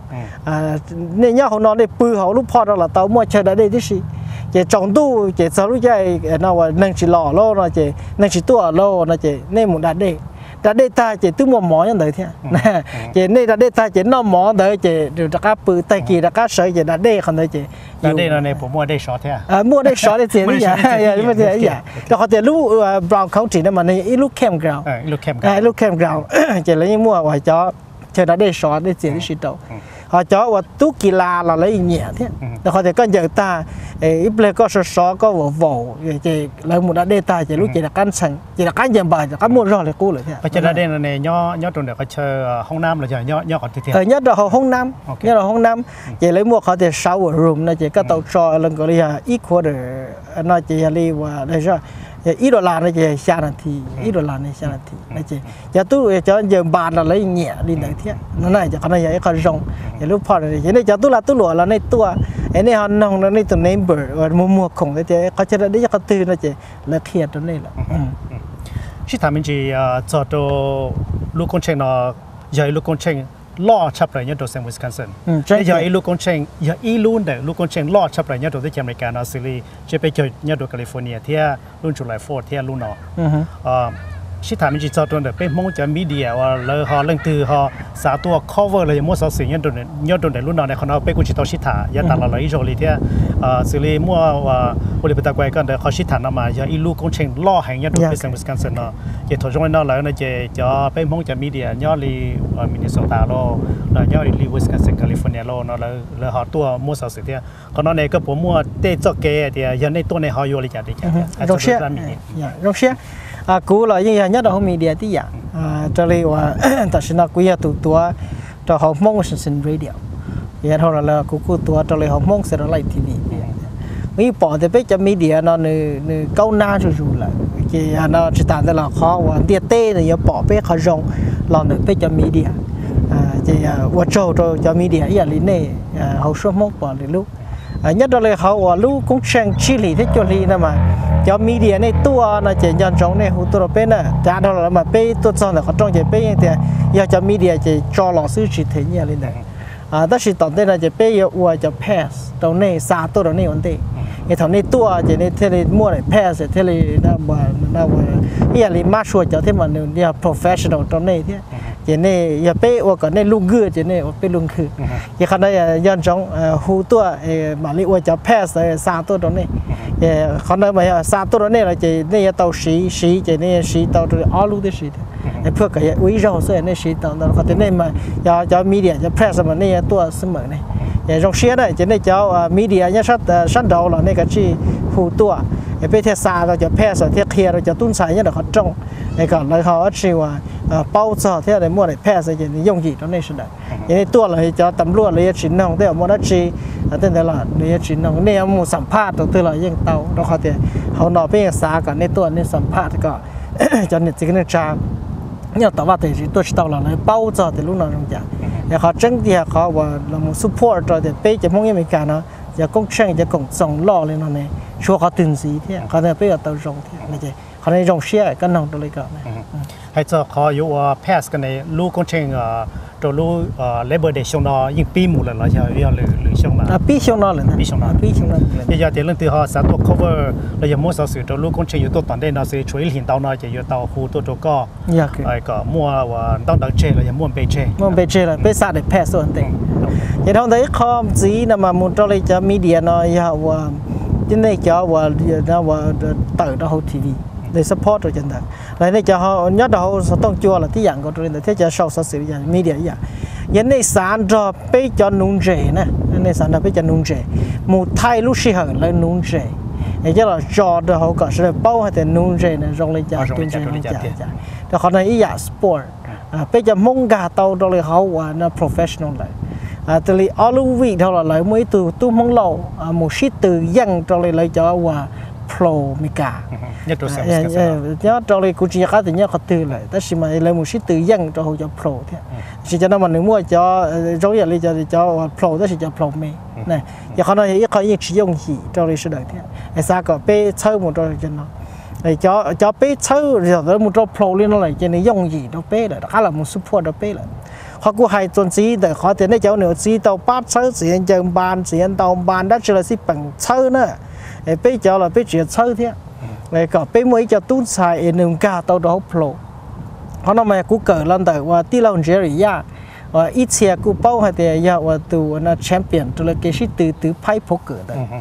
nên nhá họ nói để pư họ lúc port đó là tàu mua chơi đã để chứ gì chỉ trong tu chỉ sau lúc chạy nào nâng chỉ lò lô nó chỉ nâng chỉ tua lô nó chỉ nên một đã để ta chỉ tu một món như thế thế chỉ nên đã để ta chỉ nó món đấy chỉ được các bự tay kỳ đã các sợi chỉ đã để không đấy chỉ đã để là nàyผมmuaได้ช็อตthế muaได้ช็อตได้tiền đấy vậyไม่ได้vậyแล้วเขาจะรู้brown countryนั่นมันในลูก campground ลูก campground chỉ lấy những mua ngoài chó chỉ đã đểช็อตได้tiềnที่đầu họ choว่าตู้กีฬาเราเลยเนี่ยที่แต่เขาจะก็เยอะตาอีเปลก็สอก็ว่าว่จะเลยมุดได้ตาจะรู้จะการสั่งจะการยังบ่ายจะการมั่วรอเลยกูเลยที่เพราะฉะนั้นเนี่ยย่อตรงเดียวเขาเชิญห้องน้ำเราจะย่อก่อนทีเดียวย่อเราห้องน้ำย่อเราห้องน้ำจะเลยมั่วเขาจะ shower room นะจะก็ต้องจอแล้วก็เรียกequal น่าจะเรียกว่าอะไรใช่$1này chỉ xa là thì $1này xa là thì này chỉ giờ tôi cho giờ bàn là lấy nhẹ đi đấy thế nó này cho cái này cái rong giờ lúc phật này giờ cho tôi là tôi lụa là này tua này hắn nông là này tụi neighbor mua khổng đấy chứ có chơi đấy cho cái tư nó chỉ là thiệt đó này là chỉ thà mình chỉ cho tôi lúc con chơi nó giờ lúc con chơi lo chấp lại nhất đồ sang Wisconsin. Giờ lúc con chơi giờ luôn đấy lúc con chơi lo chấp lại nhất đồ tới America nó xử lý chỉไปchơi nhất đồ California thì luôn July 4thì luôn nó chỉ thà mình chỉ cho tôi đểไปมองจะmediaว่าเลยhọ lần từ họสาตัว cover เลยมั่วสิ่งnhất đồ để luôn nó nàyเขาเอาไปกูchỉตัวชิธาอย่าตัดเราเลยrồi thì xử lýมั่วว่าบริบทกวยกันเดี๋ยวเขาชิธานะมาอย่าลูกcon chơi loให้nhất đồไปsang Wisconsin nóจะถอดรองnóเลยจะไปมองจะ media ย่อลีMinnesota แล้วย่อลี Wisconsin California แล้วเลยhọตัวมั่วสิ่งที่เขาเนี่ยก็ผมมั่วเตะจอกเกะที่ยันในตัวในเขาอยู่เลยจ้ะเด็กเราเชื่อกูlà như nhất là hôm media tí dạng cho nên là ta sẽ nói quý tụ tua cho họ mong Wisconsin radio vậy thôi làกูtua cho nên họ mong sẽ là TV mấy bỏ thì bây giờ media nó câu na rồi là thì nó chỉ tạm là khó và địa tê thì bỏ bây khó rong là được bây giờ media thì vợ cho media ý là lý này họ số mong bỏ được lúc nhất là họ lúc cũng sang Chile thế cho lý nè mà cho media này tua nó chỉ nhận trong này hútตัวเป็นน่ะจ้าเราละมาไปตัวจองแต่เขาจองจะไปยังแต่อยากจะ media จะจอหล่อซื้อสิเทียเลยนะแต่สิตอนเต้นจะไปว่าจะ pass ตรงนี้ซาตัวตรงนี้วันเต้ไอ้ตอนนี้ตัวจะในเทเลมั่วเลย pass เทเลน่าว่าอย่างนี้มาช่วยจะที่มันเนี่ย professional ตรงนี้ที่จะเนี่ยอย่าไปว่าก่อนเนี่ยลุงกือจะเนี่ยไปลุงคืออย่างขณะยันจงหูตัวมาลีว่าจะ pass ซาตัวตรงนี้ขณะมาซาตัวนี้เราจะเนี่ยตัวสีจะเนี่ยสีตัวออลูได้สีเพื่อกับวิจารณ์เสียเนี่ยสีตัวเราจะเนี่ยมาจะ media จะ press มันเนี่ยตัวเสมอเนี่ยอย่างจงเชียร์เนี่ยจะเนี่ยจะ media เนี่ยชั้นดาวเราเนี่ยก็ชี้หูตัวไปเทศาเราจะ press เทเคลียร์เราจะตุ้นสายเนี่ยเราจงในก่อนเราเขาชี้ว่าเป้าจ่อเท่าไรมั่วไรแพทย์จะยงจีตรงนี้สุดเลยอย่างนี้ตัวเราจะตำรวจเลยชิ้นน้องเดี๋ยวมั่วนัดจีเต้นตลาดเลยชิ้นน้องเนี่ยมูสัมภาษณ์ตัวเรายังเตาเราเขาจะเขาหน่อไปยังสากันในตัวนี้สัมภาษณ์ก็จนเนี่ยจริงๆจ้าเนี่ยแต่ว่าแต่ตัวชิตเราเลยเป้าจ่อแต่ลูกน้องจังอย่างเขาจังเดียเขาว่าเรามูซัพพอร์ตตัวแต่ไปจะมองยังไม่กันเนาะจะกงเชิงจะกงส่งล่อเลยนั่นเองชัวร์เขาตื่นสีเที่ยเขาเนี่ยไปกับตัวจงเที่ยไม่ใช่เขาในจงเชียร์ก็น้องตัวเลยก็ให้เจ้าขออยู่ว่าแพสกันในลูกคนเชิงตัวลูกเลเบอร์เดชงนอยิ่งปีหมู่เลยเราจะเรียกหรือชงนอปีชงนอเลยนะปีชงนอเลยอย่าเดี๋ยวเรื่องที่เขาสาตัว cover เราอย่ามั่วสาวสื่อตัวลูกคนเชิงอยู่ตัวตอนเด่นเราสื่อช่วยหินเตาหน่อยจะอยู่เตาหูตัวก็ไอ้ก็มั่วว่าต้องดังเชเราอย่ามั่วเปเชเลยไปซาเด็กแพสส่วนเต็งอย่างทั้งที่คอมจีนะมามุนตัวเลยจะมีเดียนอยาว่าที่นี่จะว่าเปิดเราทีวีđể support rồi chân thật, lại này cho họ nhất là họ sẽต้องchua làที่อย่างก็ตัวนี้ที่จะชอบสื่ออย่างมีเดียอย่างยันในสารจะไปจะนุ่งเจนะในสารจะไปจะนุ่งเจหมู่ไทยลูกศิษย์เลยนุ่งเจไอ้เจ้าเราจอดเขาก็จะเป้าให้แต่นู่นเจนตรงเลยจ้าตุนเจนจ้าแต่เขาในอีอยากสปอร์ตไปจะมงกาเตาตรงเลยเขาว่าน่ะ professional เลยแต่เลยall the week เท่าไหร่ไม่ตัวตู้มงเราหมู่ชิดตัวยังตรงเลยจะว่า pro มิกา nhất đồ xem nhớ trong này cũng chỉ có từ nhớ khó từ lại, tất nhiên mà lấy một số từ dân cho họ cho pro thế, chỉ cho nó mà nếu mua cho giống như là cho pro đó thì cho pro mê, này, giờ họ nói ít có ít sử dụng gì trong này sẽ được thế, ai sao có bé chơi một trò cho nó, để cho bé chơi rồi đó một trò pro lên nó lại cho nên dùng gì nó bé lại, khá là một support nó bé lại, họ cũng hay tuân chỉ để họ tiền để cháu nếu chỉ tàu bắt chơi chỉ anh chơi bàn chỉ anh tàu bàn đó chỉ là chỉ bằng chơi nữa, bé cháu là bé chỉ chơi thế. Này có bé mới cho tút xài nâng cao tàu đó pro, họ nói mà cú cờ lên tới và tí lâu Nigeria và ít xe cú bao hay thì giờ và từ nó champion từ là cái gì từ pipe poker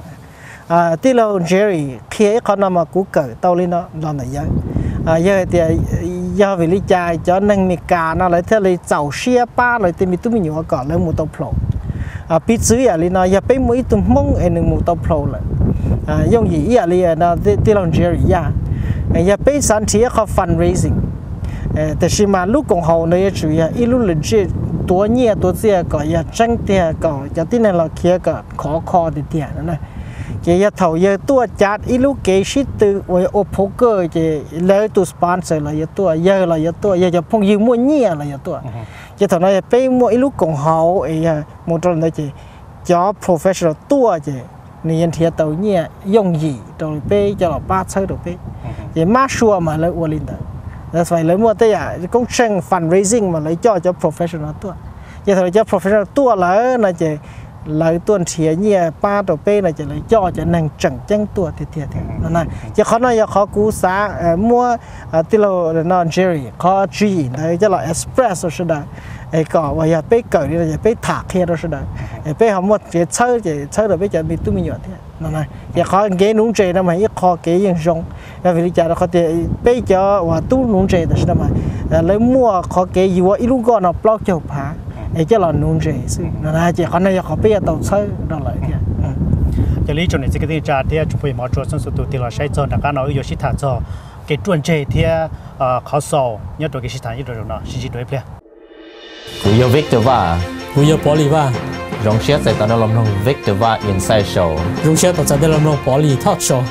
đấy, tí lâu Nigeria khi họ nói mà cú cờ tàu lên nó làm này giờ thì giờ về lý giải cho nâng mi cả nó lại theo lấy giàu xe ba lại thì mi tụi mình nhiều có lên một tàu pro, bị dưới à lên nó giờ bé mới tụi mong nâng một tàu pro lại. Dùng gì vậy là nó tí lòng Nigeria, giờ bây giờ thì họ fundraising,แต่是嘛ลูกของเขาเนี่ย主要一路人是多年多这个要挣的个，就ที่นั่นเราเคียก็ขอ的点นะจะ投要多จัด一路给是ตัว为โอโพเกอร์จะเลยตัวสปอนเซอร์เลยตัวเยอะเลยตัวเยอะจะพงยืมมั่วเนี่ยเลยตัวจะถอนไปมั่ว一路ของเขาไอ้มั่วตรงนั้นจะจอ professional ตัวจะนี่ที่ตัวเนี่ยยงยีตรงไปจะเราป้าเชื่อตรงไปจะมาชัวมาเลยอวลินต์แต่ส่วนเลยมั่วแต่ก็เชิง fundraising มาเลยจะ professional ตัวจะถอนจะ professional ตัวแล้วน่าจะเลยตัวเทียเนี่ยป้าตัวไปน่าจะเลยจะนั่งจังจังตัวเทียนั่นน่ะจะเขาหน่อยเขากูสามั่วที่เรานอนเจอรี่เขาจีเลยจะเรา espresso ใช่ไหมไอ้ก็ว่าอย่าไปเกิดนี่อย่าไปถากเทียเราใช่ไหมไอ้ไปหอมหมดจะเชื่อเราไปจะมีตุ้มมีหยดเทียนั่นน่ะอย่าเขาเก๋นุ่งเจนะมันอีกคอเก๋ยังจงแล้ววิจารณ์เขาจะไปจะว่าตุ้มนุ่งเจแต่ใช่ไหมเลยมั่วเขาเก๋อยู่ว่าอีลูกก็นอนเปล่าเจ้าผาไอ้เจ้าหล่อนนุ่งเจซึ่งนั่นน่ะจะเขาเนี่ยเขาไปจะต้องเชื่อเราเลยเทียจะรีจนในสิ่งที่จะเทียจุดไปหมอจวนสุดตัวที่เราใช้จนแต่การเราอยู่ที่ท่าจอเกิดจวนเจเทียเขาสอบเนี่ยตัวเกิดที่ท่ายี่ตัวเนาะชี้ด้วยเปล่ากูยอวิกเตอร์ว่ากูยอปอลีว่าโรงเชียร์ใส่ตอนนั้นลำนองวิกเตอร์ว่าอินไซด์โชว์โรงเชียร์ต่อจากเดิมลำนองปอลีทอดโชว์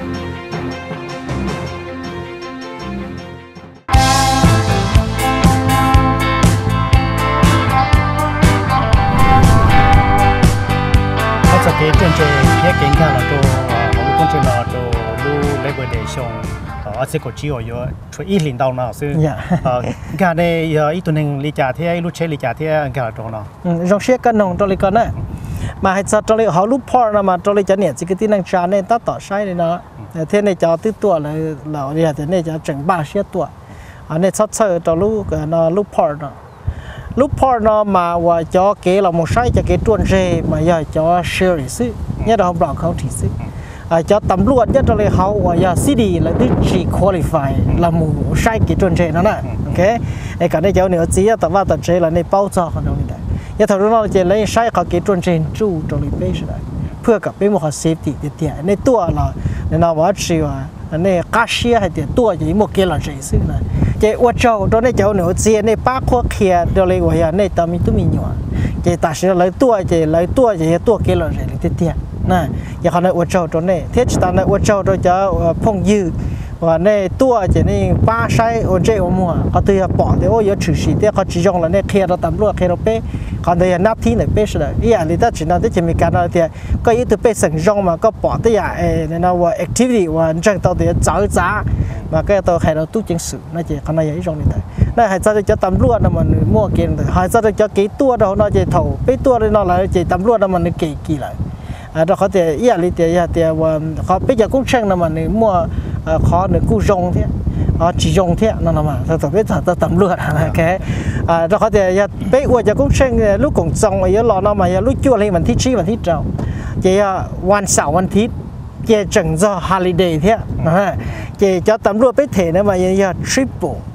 เขาจะเกิดจวนเจเทียเก่งกันแล้วตัวของคนจวนเราตัวรู้เลเวลเดชั่นอาศัยกจีโอเยอะช่วยอีหลินดาวน์นะซึ่งการในอีตัวหนึ่งลิจาเทียลูกเชลิจาเทียการตรงเนาะโรงเชียร์กันน้องตัวเล็กกันนะมาให้จัดตัวเล็กเขาลูกพ่อนะมาตัวเล็กจะเนี่ยจิกที่นั่งชาเนี่ยตัดต่อใช่เลยเนาะเทียนในจอติดตัวเลยเราเนี่ยแต่เนี่ยจะจังบ้าเชียตัวอันนี้ชัดเจนตัวลูกนะลูกพ่อเนาะลูกพ่อเนาะมาว่าจอเก๋เราไม่ใช่จะเก๋ตัวเจมาอย่าจอเชอร์ซิเนี่ยเราบอกเขาทีซิcho tầm luật nhất trong này họ và CD là thứ chỉ qualify là một sai cái chuẩn chế nó nè, ok? Cái cái này cháu nếu chỉ là tập vào tập chế là này bao giờ còn đâu này, giờ thằng nó chỉ lấy sai cái chuẩn chế chủ trong này bây giờ, เพื่อกับเป็นmột cái safety เดียวในตัวเราเนี่ยเราว่าชีว่าเนี่ยกาเชียให้เดียวตัวอย่างmột cái là gìซึ่งนะเจ้าว่าเจ้าตอนนี้เจ้าเนี่ยจีเนี่ยป้าขั้วเขียเดี๋ยวเลยว่าเนี่ยตามีตุ้มีหนัวเจ้าตัดสินเลยตัวเจ้าเลยตัวเจ้าตัวcái là gìเดียวน่ะอย่างเขาในอวดเจ้าตัวนี้เทียบตามในอวดเจ้าตัวจะพงยืว่าในตัวจะนี่ป้าใช้อวดเจ้ามัวเขาตัวจะปอดเดี๋ยวอย่าถือสีเดี๋ยวเขาจีจงแล้วเนี่ยเคลียร์เราตำรวจเคลียร์เราเป้เขาตัวจะนับที่ไหนเป้สุดเลยอย่างนี้ถ้าจีน่าที่จะมีการอะไรเดียวก็ยึดตัวเป้สั่งจงมาก็ปอดตัวอย่างเนี่ยนะว่า activity ว่าจังตัวเดียวจ้าจ้ามาก็ตัวใครเราตู้จังสื่อนั่นเจ้าเขาในอย่างนี้จงนี่แต่นั่นให้จะตำรวจน่ะมันมั่วเกินเลยให้จะกี่ตัวเราน่าจะเท่าเป้ตัวเลยน่าเลยจะตำรวจน่ะมันกี่เลยเราเขาแต่อีอะไรแต่ว่าเขาไปจากกุ้งเชิงนั่นมันเนี่ยมั่วเขาเนี่ยกู้จงเท่าจีจงเท่านั่นน่ะมาแต่ไปแต่ตำรวจนะแค่เราเขาแต่ไปอวดจากกุ้งเชิงลูกกงจงไอ้ยันรอนั่นมาลูกจั่วอะไรวันที่ชี้วันที่เจ้าเจ้าวันเสาร์วันอาทิตย์เจ้าจังจะฮอลิเดย์เท่านะฮะเจ้าตำรวจไปเทนั่นมาเจ้าทริปเปิล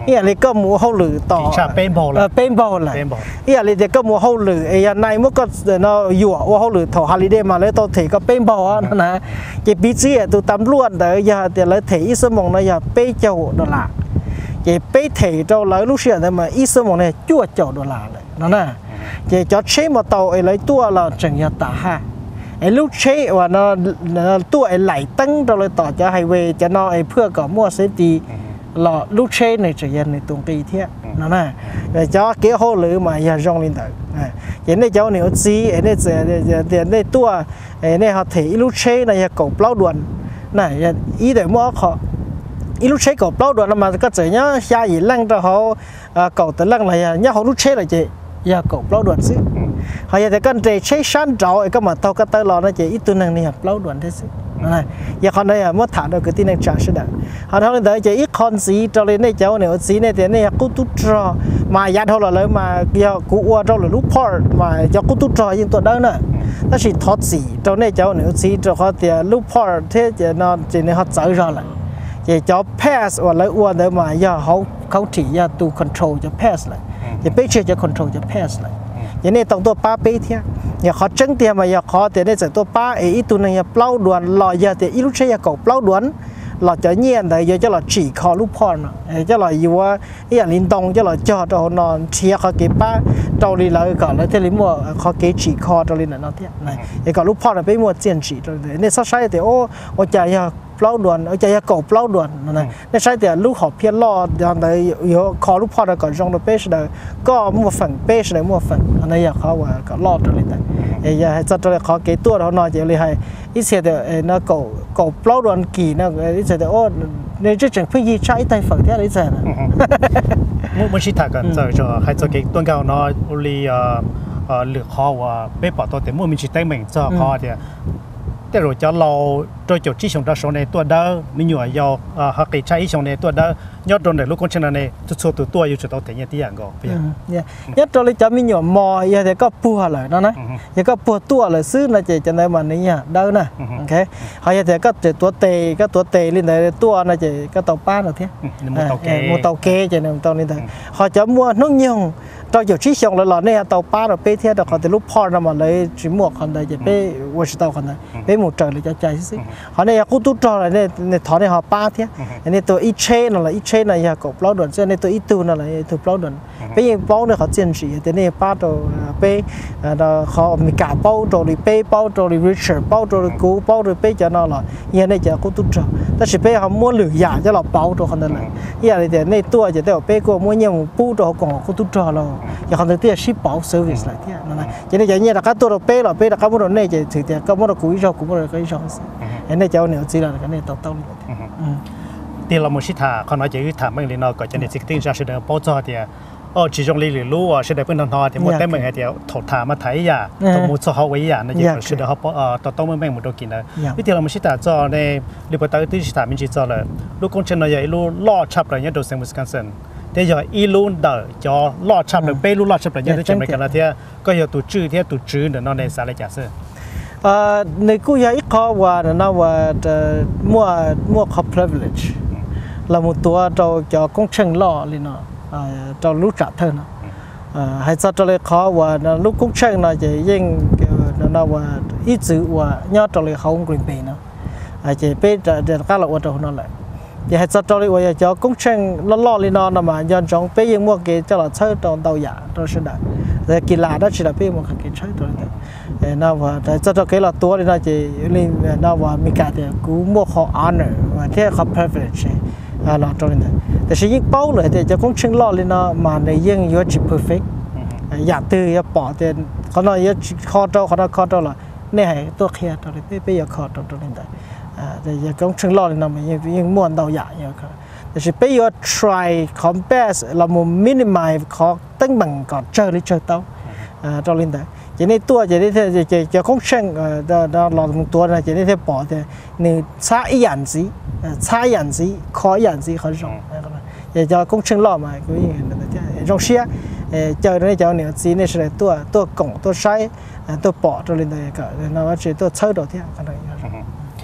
อีอะไรก็มัวเขาหรือต่อเป็นบอลเลยอีอะไรเด็กก็มัวเขาหรือไอ้ในมันก็เนาะอยู่ว่าเขาหรือถอฮาริเดย์มาเลยตัวเถก็เป็นบอลนะจะปีจีตัวตำรวจแต่อย่าแต่ละเถอีสมองนะอย่าเป้เจ้าดอลลาร์จะเป้เถเจ้าเลยลูกเสียแต่มาอีสมองเนี่ยจั่วเจ้าดอลลาร์เลยนั่นน่ะจะจอดเชมาต่อไอ้ไรตัวเราจังยาตาฮะไอ้ลูกเชว่าเนาะตัวไอ้ไหลตั้งเราเลยต่อจะไฮเวย์จะเนาะไอ้เพื่อก่อมั่วเซตีหล่อลูกเชในจะยันในตรงปีเทียนั่นน่ะจะเกี่ยวหรือมาอย่าจงลินเตอร์เห็นได้เจ้าเหนียวซีไอ้เนี่ยจะได้ตัวไอ้เนี่ยเขาถือลูกเชในอย่ากบเล่าด่วนน่ะอย่าอีเดี๋ยวมั่วขออีลูกเชกบเล่าด่วนมาก็จะเนี่ยชาอีลังตัวเขาเก่าแต่ลังอะไรเนี่ยเขาลูกเชเลยจะอย่ากบเล่าด่วนซิเขาอยากจะกันเจใช้ชั้นเจ้าไอ้ก็มาเท่ากับตลอดนะเจอีตัวนึงเนี่ยเล่าด่วนที่สุดนะอยากคนไหนเมื่อถามเราก็ที่นั่งจ่าสุดเขาเท่านั้นเจอีคอนสีเราเลยในเจ้าเนี่ยสีเนี่ยแต่เนี่ยกูตุ้ดรอมายัดเท่าไรเลยมาเกี่ยวกูอ้วนเราเลยลูกพอร์มาจะกูตุ้ดรอยิงตัวได้น่ะถ้าสิทอดสีเราในเจ้าเนี่ยสีเราเขาเดี๋ยวลูกพอร์ที่จะนอนจะเนี่ยเขาเจอเราเลยจะจอบแพสว่าเลยอ้วนเดี๋ยวมาอย่าเขาถีอย่าตูคอนโทรลจะแพสเลยจะไปเชื่อจะคอนโทรลจะแพสเลยอย่างนี้ต้องตัวป้าไปเที่ยอย่าขอจังเตียมาอย่าขอแต่ได้จากตัวป้าไอ้ตัวนึงอย่าเปล่าด่วนหล่ออย่าแต่อีลูกชายอย่าเก่าเปล่าด่วนหล่อจะเงียบแต่อย่าจะหล่อฉีกคอลูกพ่อน่ะจะหล่ออยู่ว่าอย่างลินตงจะหล่อจอดเอานอนเชียเขาเก็บป้าเจ้าลีเลยก่อนแล้วเทลิมัวเขาเก็บฉีกคอเจ้าลีน่ะเนาะเที่ยไอ้ก่อนลูกพ่อน่ะไปมัวเจียนฉีกเลยเนี่ยใช่แต่โอ้ใจอย่าเปล่าด่วนเอาใจอย่าเก่าเปล่าด่วนนั่นเนี่ยใช่แต่ลูกขอเพี้ยนล่ออย่างใดอยู่คอลูกพ่อน่ะก่อนจงตัวเป้เลยก็มัวฝันเป้เลยมัวฝันอันนี้อยากเขาว่าก็ล่อตัวเลยแต่อย่าให้จัดตัวเขาเก็บตัวเขานอนจะเลยให้อีเสียแต่น่ะเก่าเปล่าด่วนกี่น่ะอีเสียแต่โอ้ในจุดจังพี่ยีใช้ไต้ฝังที่อะไรเสียน่ะมื่อชิตากันจะให้จะเก็บตัวเก่าเนาะลีเหลือข้อว่าไปปอตัวแต่เมื่อมีชิตได้เหมือนจะข้อเดียแต่เราจะเราโดยจุดที่ชงเราชงในตัวเดิมมีหน่วยยอฮักใช้ชงในตัวเดิมยอดโดนในลูกคนชนะในทุกตัวอยู่จุดตัวแต่เนี่ยที่อย่างก็เพียงเนี่ยยอดตัวเลยจะมีหน่วยมออย่างแต่ก็ปัวเลยนะอย่างก็ปัวตัวเลยซื้อนะเจจะในวันนี้เนี่ยเดิมนะโอเคเขาอย่างแต่ก็เจตัวเตก็ตัวเตลินในตัวนะเจก็ตัวป้าเราเทียมัวเตาเกเจเนี่ยตัวนี้แต่เขาจะมัวนุ่งยงเราอยู่ที่ชงหล่อๆเนี่ยเตาป้าเราไปเที่ยวแต่เขาจะลูกพ่อเรามาเลยจิหมวกคนใดจะไปวัชเตาคนใดไปหมู่เจอเลยจะใจซิเขาเนี่ยกูตุ้ดจอเลยเนี่ยถอนในหอป้าเที่ยอันนี้ตัวอีเชนอะไรอีเชนอะไรอยากกบเล่าด่วนเช่นในตัวอีตูนอะไรตัวเล่าด่วนไปยิงเป้าเนี่ยเขาเจียนสีแต่เนี่ยป้าตัวไปเขามีกาเป้าตัวหรือไปเป้าตัวหรือริชาร์เป้าตัวหรือกูเป้าตัวไปจะนอนหรอยังเนี่ยจะกูตุ้ดจอแต่สิไปเขาม้วนหรืออยากจะหลับเป้าตัวคนนั้นเลยอย่างนี้แต่ในตัวจะได้ไปกูม้วนยังปูตัวเขากองกูตุ้ดจอเราอย่างคนที่ชิปเป้าเซอร์วิสอะไรที่นั่นนะจะเนี่ยอย่างนี้แต่ก็ตัวเราไปเราไปแต่ก็ม้วนเนี่ยจะถือแต่ก็ม้วนกูอีชอบกูม้วนก็อีชอบอันนี้จะเอาเนี่ยจีนอะไรกันเนี่ยต้องที่เราไม่ชิตาเขาน้อยจะยึดถามเมื่อไรเนาะก็จะในสิ่งที่จะเสนอโพสต์เดียจีจงลีหรือรู้ว่าเสนอเพื่อนทอที่หมดได้เมื่อไงเดียวถอดถามมาไทยยาตัวมุดเขาไว้ยานั่นจะเสนอเขาต่อต้องเมื่อแม่งหมดตัวกินเลยวิธีเราไม่ชิตาจอในรีพอร์ตที่ชิตามินจิจอเลยลูกคนเชนอยรู้ล่อชับอะไรเนี่ยโดยเซมวิสกันเซนเดี๋ยวอีลูนเดอจอล่อชับเลยเป้ลูล่อชับอะไรเนี่ยที่จะไม่กันละเทียก็อย่าตัวจื้อเทียตัวจื้อเดี๋ยวนอนในสารจ่าเสือในกูอยากอีกข้อว่านะว่ามั่วเขา privilege เราหมดตัวเราจะก้องเชิงล่อเลยเนาะเรารู้จักเธอเนาะให้จัดตัวเลยข้อว่าลูกก้องเชิงเนาะจะยิ่งนะว่าอีจื้อว่ายอดตัวเลยเขากรีนเปย์เนาะจะเป็นเดี๋ยวก็เราอดเอานั่นแหละอย่าให้จัดตัวเลยว่าจะก้องเชิงล่อเลยเนาะนะมาย้อนจงไปยังมั่วเกจะเราเชิดตอนเตาหยาตัวเสด็จแต่กีฬาได้ชิลไปมั่วเกเชิดตัวเลยน่าว่าแต่จัดตัวเกเราตัวเลยน่าจะนี่น่าว่ามีการแต่กูมั่วเขา honor ว่าที่เขา privilegeเราตัวนี้แต่สิ่งยิ่งเป้าเลยแต่จะคงเชิงล่อเลยนะมาในยังยอดจิ perfect อยากตื่นอยากปอดแต่เขาหน่อยยอดคอตัวเขาหน่อยคอตัวละเนี่ยให้ตัวเคลียร์ตัวนี้ไปอยากคอตัวนี้แต่อยากคงเชิงล่อเลยนะมันยังม้วนเตาหยาเยอะครับแต่สิ่งไปยอด try compare เราโม minimize ขอตั้งบังก่อนเจอหรือเจอเตาตัวนี้จะในตัวจะได้จะคงเชิงเราหลอดตัวนะจะได้ปอดแต่นี่ช้าอีหยันสิช้าหยันสิขอหยันสิเขาส่งจะคงเชิงล่อมาก็ยังนั่นแต่จงเชียเจอในเจ้าเนี่ยสิเนี่ย是ตัวกงตัวใช้ตัวปอดตัวอะไรก็เราว่าจะตัวเชิดตัวที่อะไรม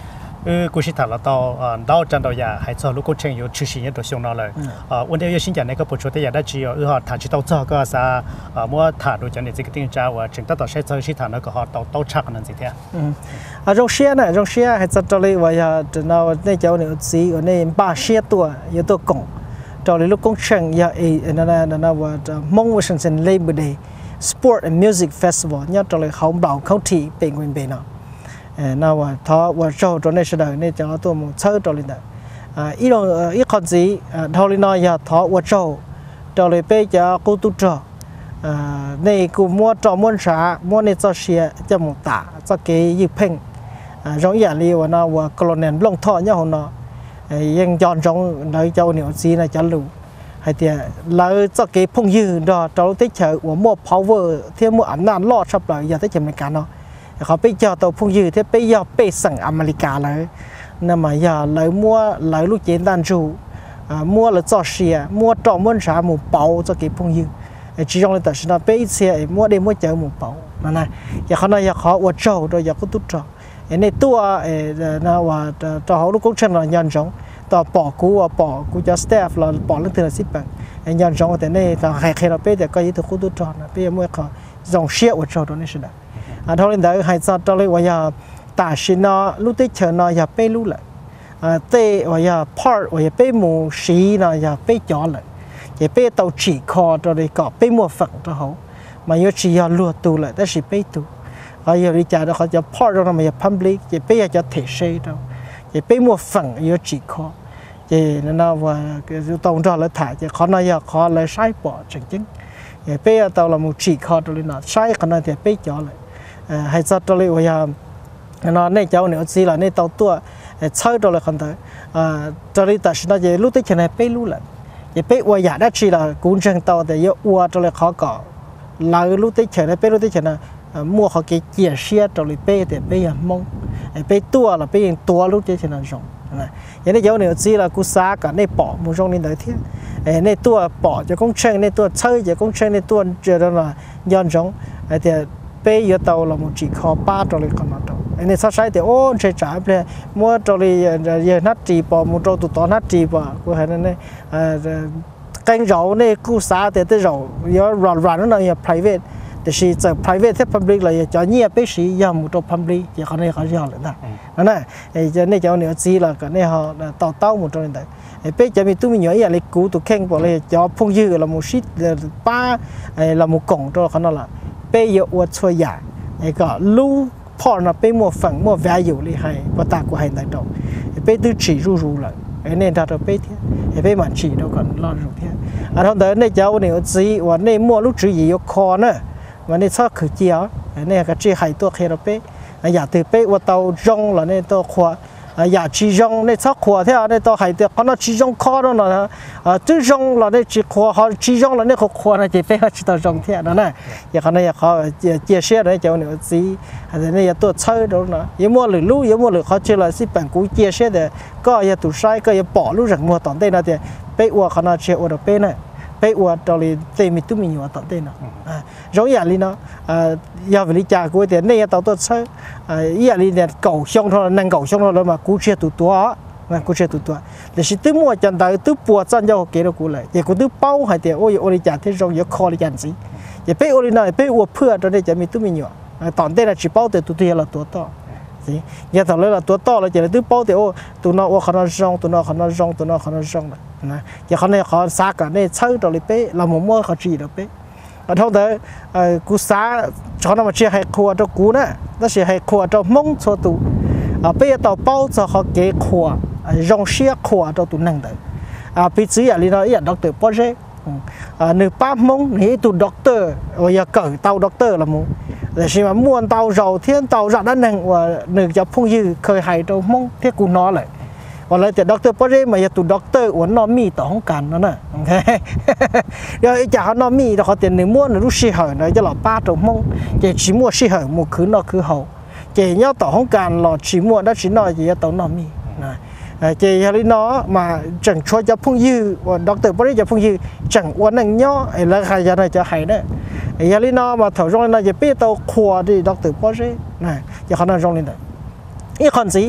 กูชิถาเราต่อดาวจันดาวยาให้ชอบลูกกูเชงอยู่ชื่อสิ่งตัวช่วงนั้นเลยวันเดียวสิ่งอย่างนี้ก็ผู้ช่วยที่อยากได้จีอ๋หอถาชิตเอาเจ้าก็ซามัวถาดูจันเนี่ยจะติ้งจ้าว่าจึงต้องใช้เจ้าชิถาแล้วก็หอต่อชักนั่นสิเท่าจงเชียน่ะจงเชียให้จัดตัวเลยว่าอย่าจะเอาในเจ้าเนี่ยสีในบ้าเชียตัวอยู่ตัวกงตัวเลยลูกกูเชงอย่านั่นว่ามงว่าฉันเป็น Labor Day Sport and Music Festival เนี่ยตัวเลยเขาเบาเขาทีเป็นคนเป็นเนาะน่าว่าท้อว่าโจตัวนี้เสด็จนี่จะเอาตัวมึงเชื่อตัวเลยนะอีคนสีทอลินอยาท้อว่าโจตัวเลยไปจะกูตุจในกูมัวจอมัวช้ามัวในจะเชียจะมุตาจะเกยยิบเพ่งร้องอย่างนี้ว่าน่าว่ากลอนเนนลงท่อเนี่ยหัวน่ะยังย้อนจงในเจ้าเหนียวสีน่ะจะรู้ให้เดียแล้วจะเกยพุ่งยืนดอตัวที่เชื่อว่ามัว power ที่มัวอำนาจรอดชับเลยอย่าได้จำในการเนาะเขาไปยอตัวพุ่งยืดที่ไปยอไปสั่งอเมริกาเลยนั่นหมายยาเลยมัวเลยลูกเจนดันจูมัวเลยจ่อเสียมัวจ่อมัวช้าหมู่เป่าจะเก็บพุ่งยืดจีจงเลยแต่ฉันไปเสียมัวเดมัวเจอหมู่เป่านั่นนะอยากเขาเนี่ยอยากเขาว่าโจ้โดยอยากเขาตุ้ดจ่อในตัวน่าว่าจ่อเขาลูกกุ้งเชนเรายันจงต่อปอกูจะสเตฟเราปอเรื่องเทเลสิบแปดยันจงแต่ในต่อใครเราไปแต่ก็ยิ่งถูกตุ้ดจ่อนะไปมัวเขาจงเชียว่าโจ้ตัวนี้ใช่ไหมทอลินได้ให้จัดตัวเลยว่าอย่าตาชินะลูกที่เชิญนะอย่าไปรู้เลยเตะว่าอย่าพาร์ว่าอย่าไปหมู่สีนะอย่าไปจ่อเลยอย่าไปเตาฉีคอตัวเลยก็ไปหมู่ฝังตัวเขามาอยู่ชีอย่าลัวตัวเลยแต่สิไปตัวอย่าวิจารณ์เขาจะพาร์ตรงนั้นมาอย่าพัมบลิกอย่าไปอย่าจะเทเชตัวอย่าไปหมู่ฝังอยู่ฉีคออย่านั่นนะว่าตรงจอเลยถ่ายอย่าขอนะอย่าขอเลยใช้ปอดจริงๆอย่าไปเตาเราหมู่ฉีคอตัวเลยนะใช้ขนาดอย่าไปจ่อเลยให้จัดตัวเลยว่าอย่างนั้นในเจ้าเนี่ยสิละในตัวตัวเชื่อตัวเลยคนเดียวตัวเลยแต่ฉันจะรู้ที่ฉันไปรู้ละจะไปว่าอยากได้สิละกูเชิงตัวแต่เยอะว่าตัวเลยเขาก็เรารู้ที่ฉันไปรู้ที่ฉันมัวเขาเกี่ยเชียตัวเลยไปแต่ไปอย่างมองไปตัวละไปอย่างตัวรู้ที่ฉันจงนะอย่างในเจ้าเนี่ยสิละกูซากับในปอมึงจงนี่ได้ที่ในตัวปอจะก้องเชิงในตัวเชื่อจะก้องเชิงในตัวเจอแล้วนะย้อนจงแต่ไปอยู่ตัวเราหมดจีคอป้าตัวเลยคนนั้นตัวอันนี้สักใช่แต่โอ้ใช่จ่ายไปมัวตัวเลยเยอะนัดจีปอมัวตัวต่อนัดจีปอกูเห็นนั่นเนี่ยกันเราเนี่ยกูสาแต่ตัวเราเยอะรันนั่นเราอย่าง private แต่ชีจะ private ที่ public เลยจะเงียบไปชียามุตัว public อย่างเขาเนี่ยเขาจะเลยนะนั่นแหละไอ้เจ้าเนี่ยเจ้าเนี่ยจีละกันเนี่ยเขาต่อหมดตัวนั้นไอ้เป๊ะจะมีตู้มีเยอะอย่างเลยกูตัวแข่งปอเลยจะพุ่งยืดเราหมดชิดป้าไอ้เราหมดกล่องตัวเขานั่นแหละไปเยอะอวดช่วยยาไอ้ก็รู้พอนะไปมัวฝังมัวแวอยู่เลยให้ปตากว่าให้ได้ดอกไปตื้อฉีรู้เลยไอ้เนี่ยถ้าเราไปเที่ยไอ้ไปมันฉีเราก่อนรอรู้เที่ยอันนั้นแต่ในเจ้าเนี่ยจีวันนี้มัวลูกจีอยู่คอนะวันนี้ชอบคือเจียวไอ้เนี่ยก็จีให้ตัวเคเราไปอยากถือไปว่าเตาจงแล้วเนี่ยตัวขวาอยากจีจงในชอบขวาเที่ยในตัวให้ตัวเขาน่าจีจงคอแล้วนะจีจงแล้วเนี่ยจีขวาเขาจีจงแล้วเนี่ยเขาขวานะจีไปเขาจีตัวจงเที่ยนั่นแหละอยากเขาเนี่ยเขาเจียเสียเลยเจ้าเนี่ยจีแต่เนี่ยตัวเชื่อแล้วนะยังมัวหรือรู้ยังมัวหรือเขาเชื่อเลยสิเป็นกูเจียเสียแต่ก็ยังตัวใช้ก็ยังปอรู้จักมัวตอนเต้นนะเดี๋ยวไปอวดเขาน่าเชื่ออวดไปนะไปอวดตอนนี้เต็มตู้มีอยู่ตอนเต้นนะร้องอย่างนี้เนาะยาวิลิจากูแต่เนี่ยตัวเชื่ออย่างนี้เนี่ยเก่าช่องเท่านั้นเก่าช่องเท่านั้นมากูเชื่อตัวนะกูเชื่อตัวแต่สิตู้มัวจันได้ตู้ปวดจันยาวเกล้ากูเลยอย่ากูตู้เป้าให้เดี๋ยวโอ้ยอริจาที่ร้องอย่าคอริจันสิอย่าไปอริน่าไปอวดเพื่อตอนนี้จะมีตู้มีอยู่ตอนเต้นจีเป้าแต่ตัวเดียวละตัวต่อสิอย่าทำเลยละตัวต่อเลยจะได้ตู้เป้าแต่โอ้ตัวนอกว่าขนาดร้องตัวนอกขนาดร้องตัวนอกขนาดร้องนะอย่าเขาเนี่ยเขาซักกันเนี่ยเชื่อตัวเลยไปเราหมมัวเขาจีเราไปเท่าเดิมกูซาเขานำมาเชียร์ให้ครัวตัวกูนะนั่นเชียร์ให้ครัวตัวมงโซตูไปต่อเป้าจะเขาเกะครัวรองเชียร์ครัวตัวตุนนั่งเดิมปีนี้อะไรนะอย่างด็อกเตอร์ปอเช่หนึ่งป้ามงนี่ตัวด็อกเตอร์ว่าอย่าเกิดเตาด็อกเตอร์ละมึงแต่ใช่ไหมม้วนเตาเราเทียนเตาจากนั่นหนึ่งว่าหนึ่งจะพุ่งยืดเคยให้ตัวมงที่กูน้อเลยวันเลยแต่ด็อกเตอร์ปอเช่มาอย่าตัวด็อกเตอร์อ้วนนอมีต่อห้องการนั่นน่ะโอเคเดี๋ยวจากเขานอมีแต่เขาเตียนหนึ่งม้วนรู้สิเหรอเนี่ยจะหล่อป้าตัวมงจะชิมัวสิเหรอมัวคืนนอคือเขาเจี๋ยต่อห้องการหล่อชิมัวได้ชินอจะต่อนอมีนะเจี๋ยลินอมาจังช่วยจะพุ่งยืดว่าด็อกเตอร์ปอเช่จะพุ่งยืดจังวันนั่งย่อไอ้แล้วใครจะได้จะให้ได้ไอ้ยาลินอมาถอดรองลินอจะเปี้ยตัวขวดที่ด็อกเตอร์ปอเช่นะจะเขานั่งรองลินออีกคนสิ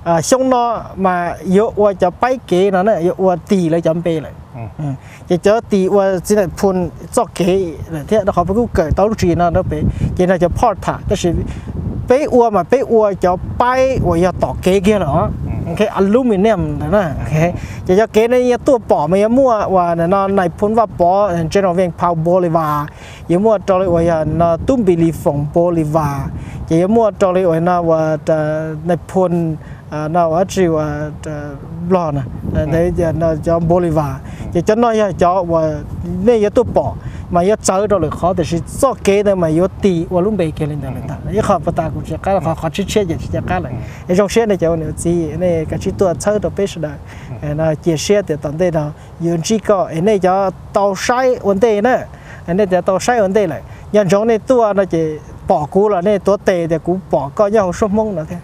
xong nó mà yếu qua cho bay kế nó nè yếu qua tì lại chấm bê lại chỉ cho tì qua chỉ là phun cho kế thế nó họ phải cứ cởi tàu chỉ nó bê chỉ là cho pot thả đó là bê qua mà bê qua cho bay qua cho tỏ kế kia nó cái aluminum đó nè chỉ cho kế nàyตัวปอไม่มั่วว่าnóในพ้นว่าปอเจนเอาเวียงพาวโบลิวายิ่งมั่วจอเลยว่าnóตุ้มบิลีฟงโบลิวายิ่งมั่วจอเลยว่าในพ้นnó ở chiều lo nè để nó cho Bolivar thì cho nó cho và nên tôi bỏ mà yếu chơi đó là khó thì số kế đó mà yếu tì và lúc bề kia lên đó yếu khó bắt ta cũng chỉ cái là khó chịu chết gì chỉ cái này cái trong xe này cho nó gì này cái chỉ tôi chơi đó biết rồi nó chia sẻ thì tận đây đó yếu chỉ có này cho tàu say vấn đề nữa này cho tàu say vấn đề này nhân trong này tôi nó chỉ bỏ cú là nàyตัวเตะแต่กูbỏ coi nhau số mông nữa thế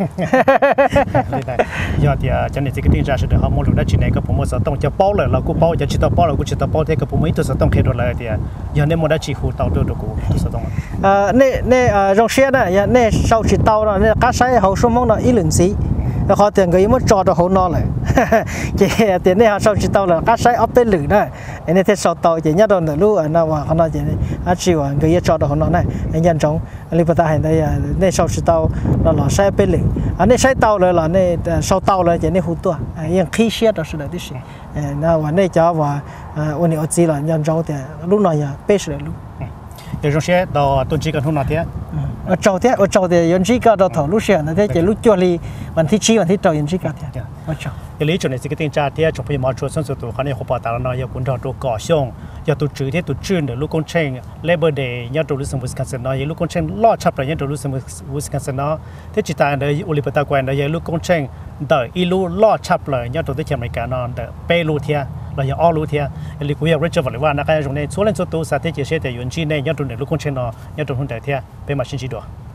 giờ thì cho nên cái tình trạng là họ muốn lúc đó chỉ này cái phụ nữ sẽต้องจะbao rồi làกูbao giờ chỉ tao bao làกูchỉ tao bao thế cái phụ nữ tôi sẽต้อง khéo rồi thì giờ nên muốn đã chỉ hút tao đượcกูtôi sẽต้อง này trong xe này này sau chỉ tao rồi này cá sấu hậu số mông là ít lần xí họ tiền cái mất trò đó hậu nó lại chỉ tiền này họ sau chỉ tao là cá sấu ấp bên lử này này thế sau tao chỉ nhớ đâu là lúc nào mà họ nói chỉ à chịu cái trò đó hậu nó này nhân trong li bata hiện đây này sau chỉ tao là sai bên lử anh này sai tao rồi là này sau tao rồi chỉ này hút tua những khí xe đó sẽ là cái gì nào và này cho và ôn ở chỉ là nhân trong thì lúc nào nhà bê sẽ lúc giờ trong xe tao tuần chỉ cần hôm nào thế ở trâu thì dân trí cao đó thầu lúc xe nó thế chỉ lúc cho liวันที่ชี้วันที่trâu dân trí cao thì ở trâu cái lý chuẩn này cái tình trạng thế trong bây giờ mà chuột sản xuất tụ họ này họ bảo ta là nó giờ cũng đào tụ cỏ xong giờ tụ trừ thế tụ trừ được lúc con chen Labor Day giờ tụ lúc sang Wisconsin nó giờ lúc con chen lo chập rồi giờ tụ lúc sang Wisconsin nó thế chỉ ta đời Olipata quen đời giờ lúc con chen đời ilu lo chập rồi giờ tụ tới America nó đời Peru thia là giờ all thia lý cuối giờ Richard vào là cái trong này số lần số tụ sa thế chỉ sẽ để dân trí này giờ tụ được lúc con chen nó giờ tụ không để thia bên mà xin chỉ được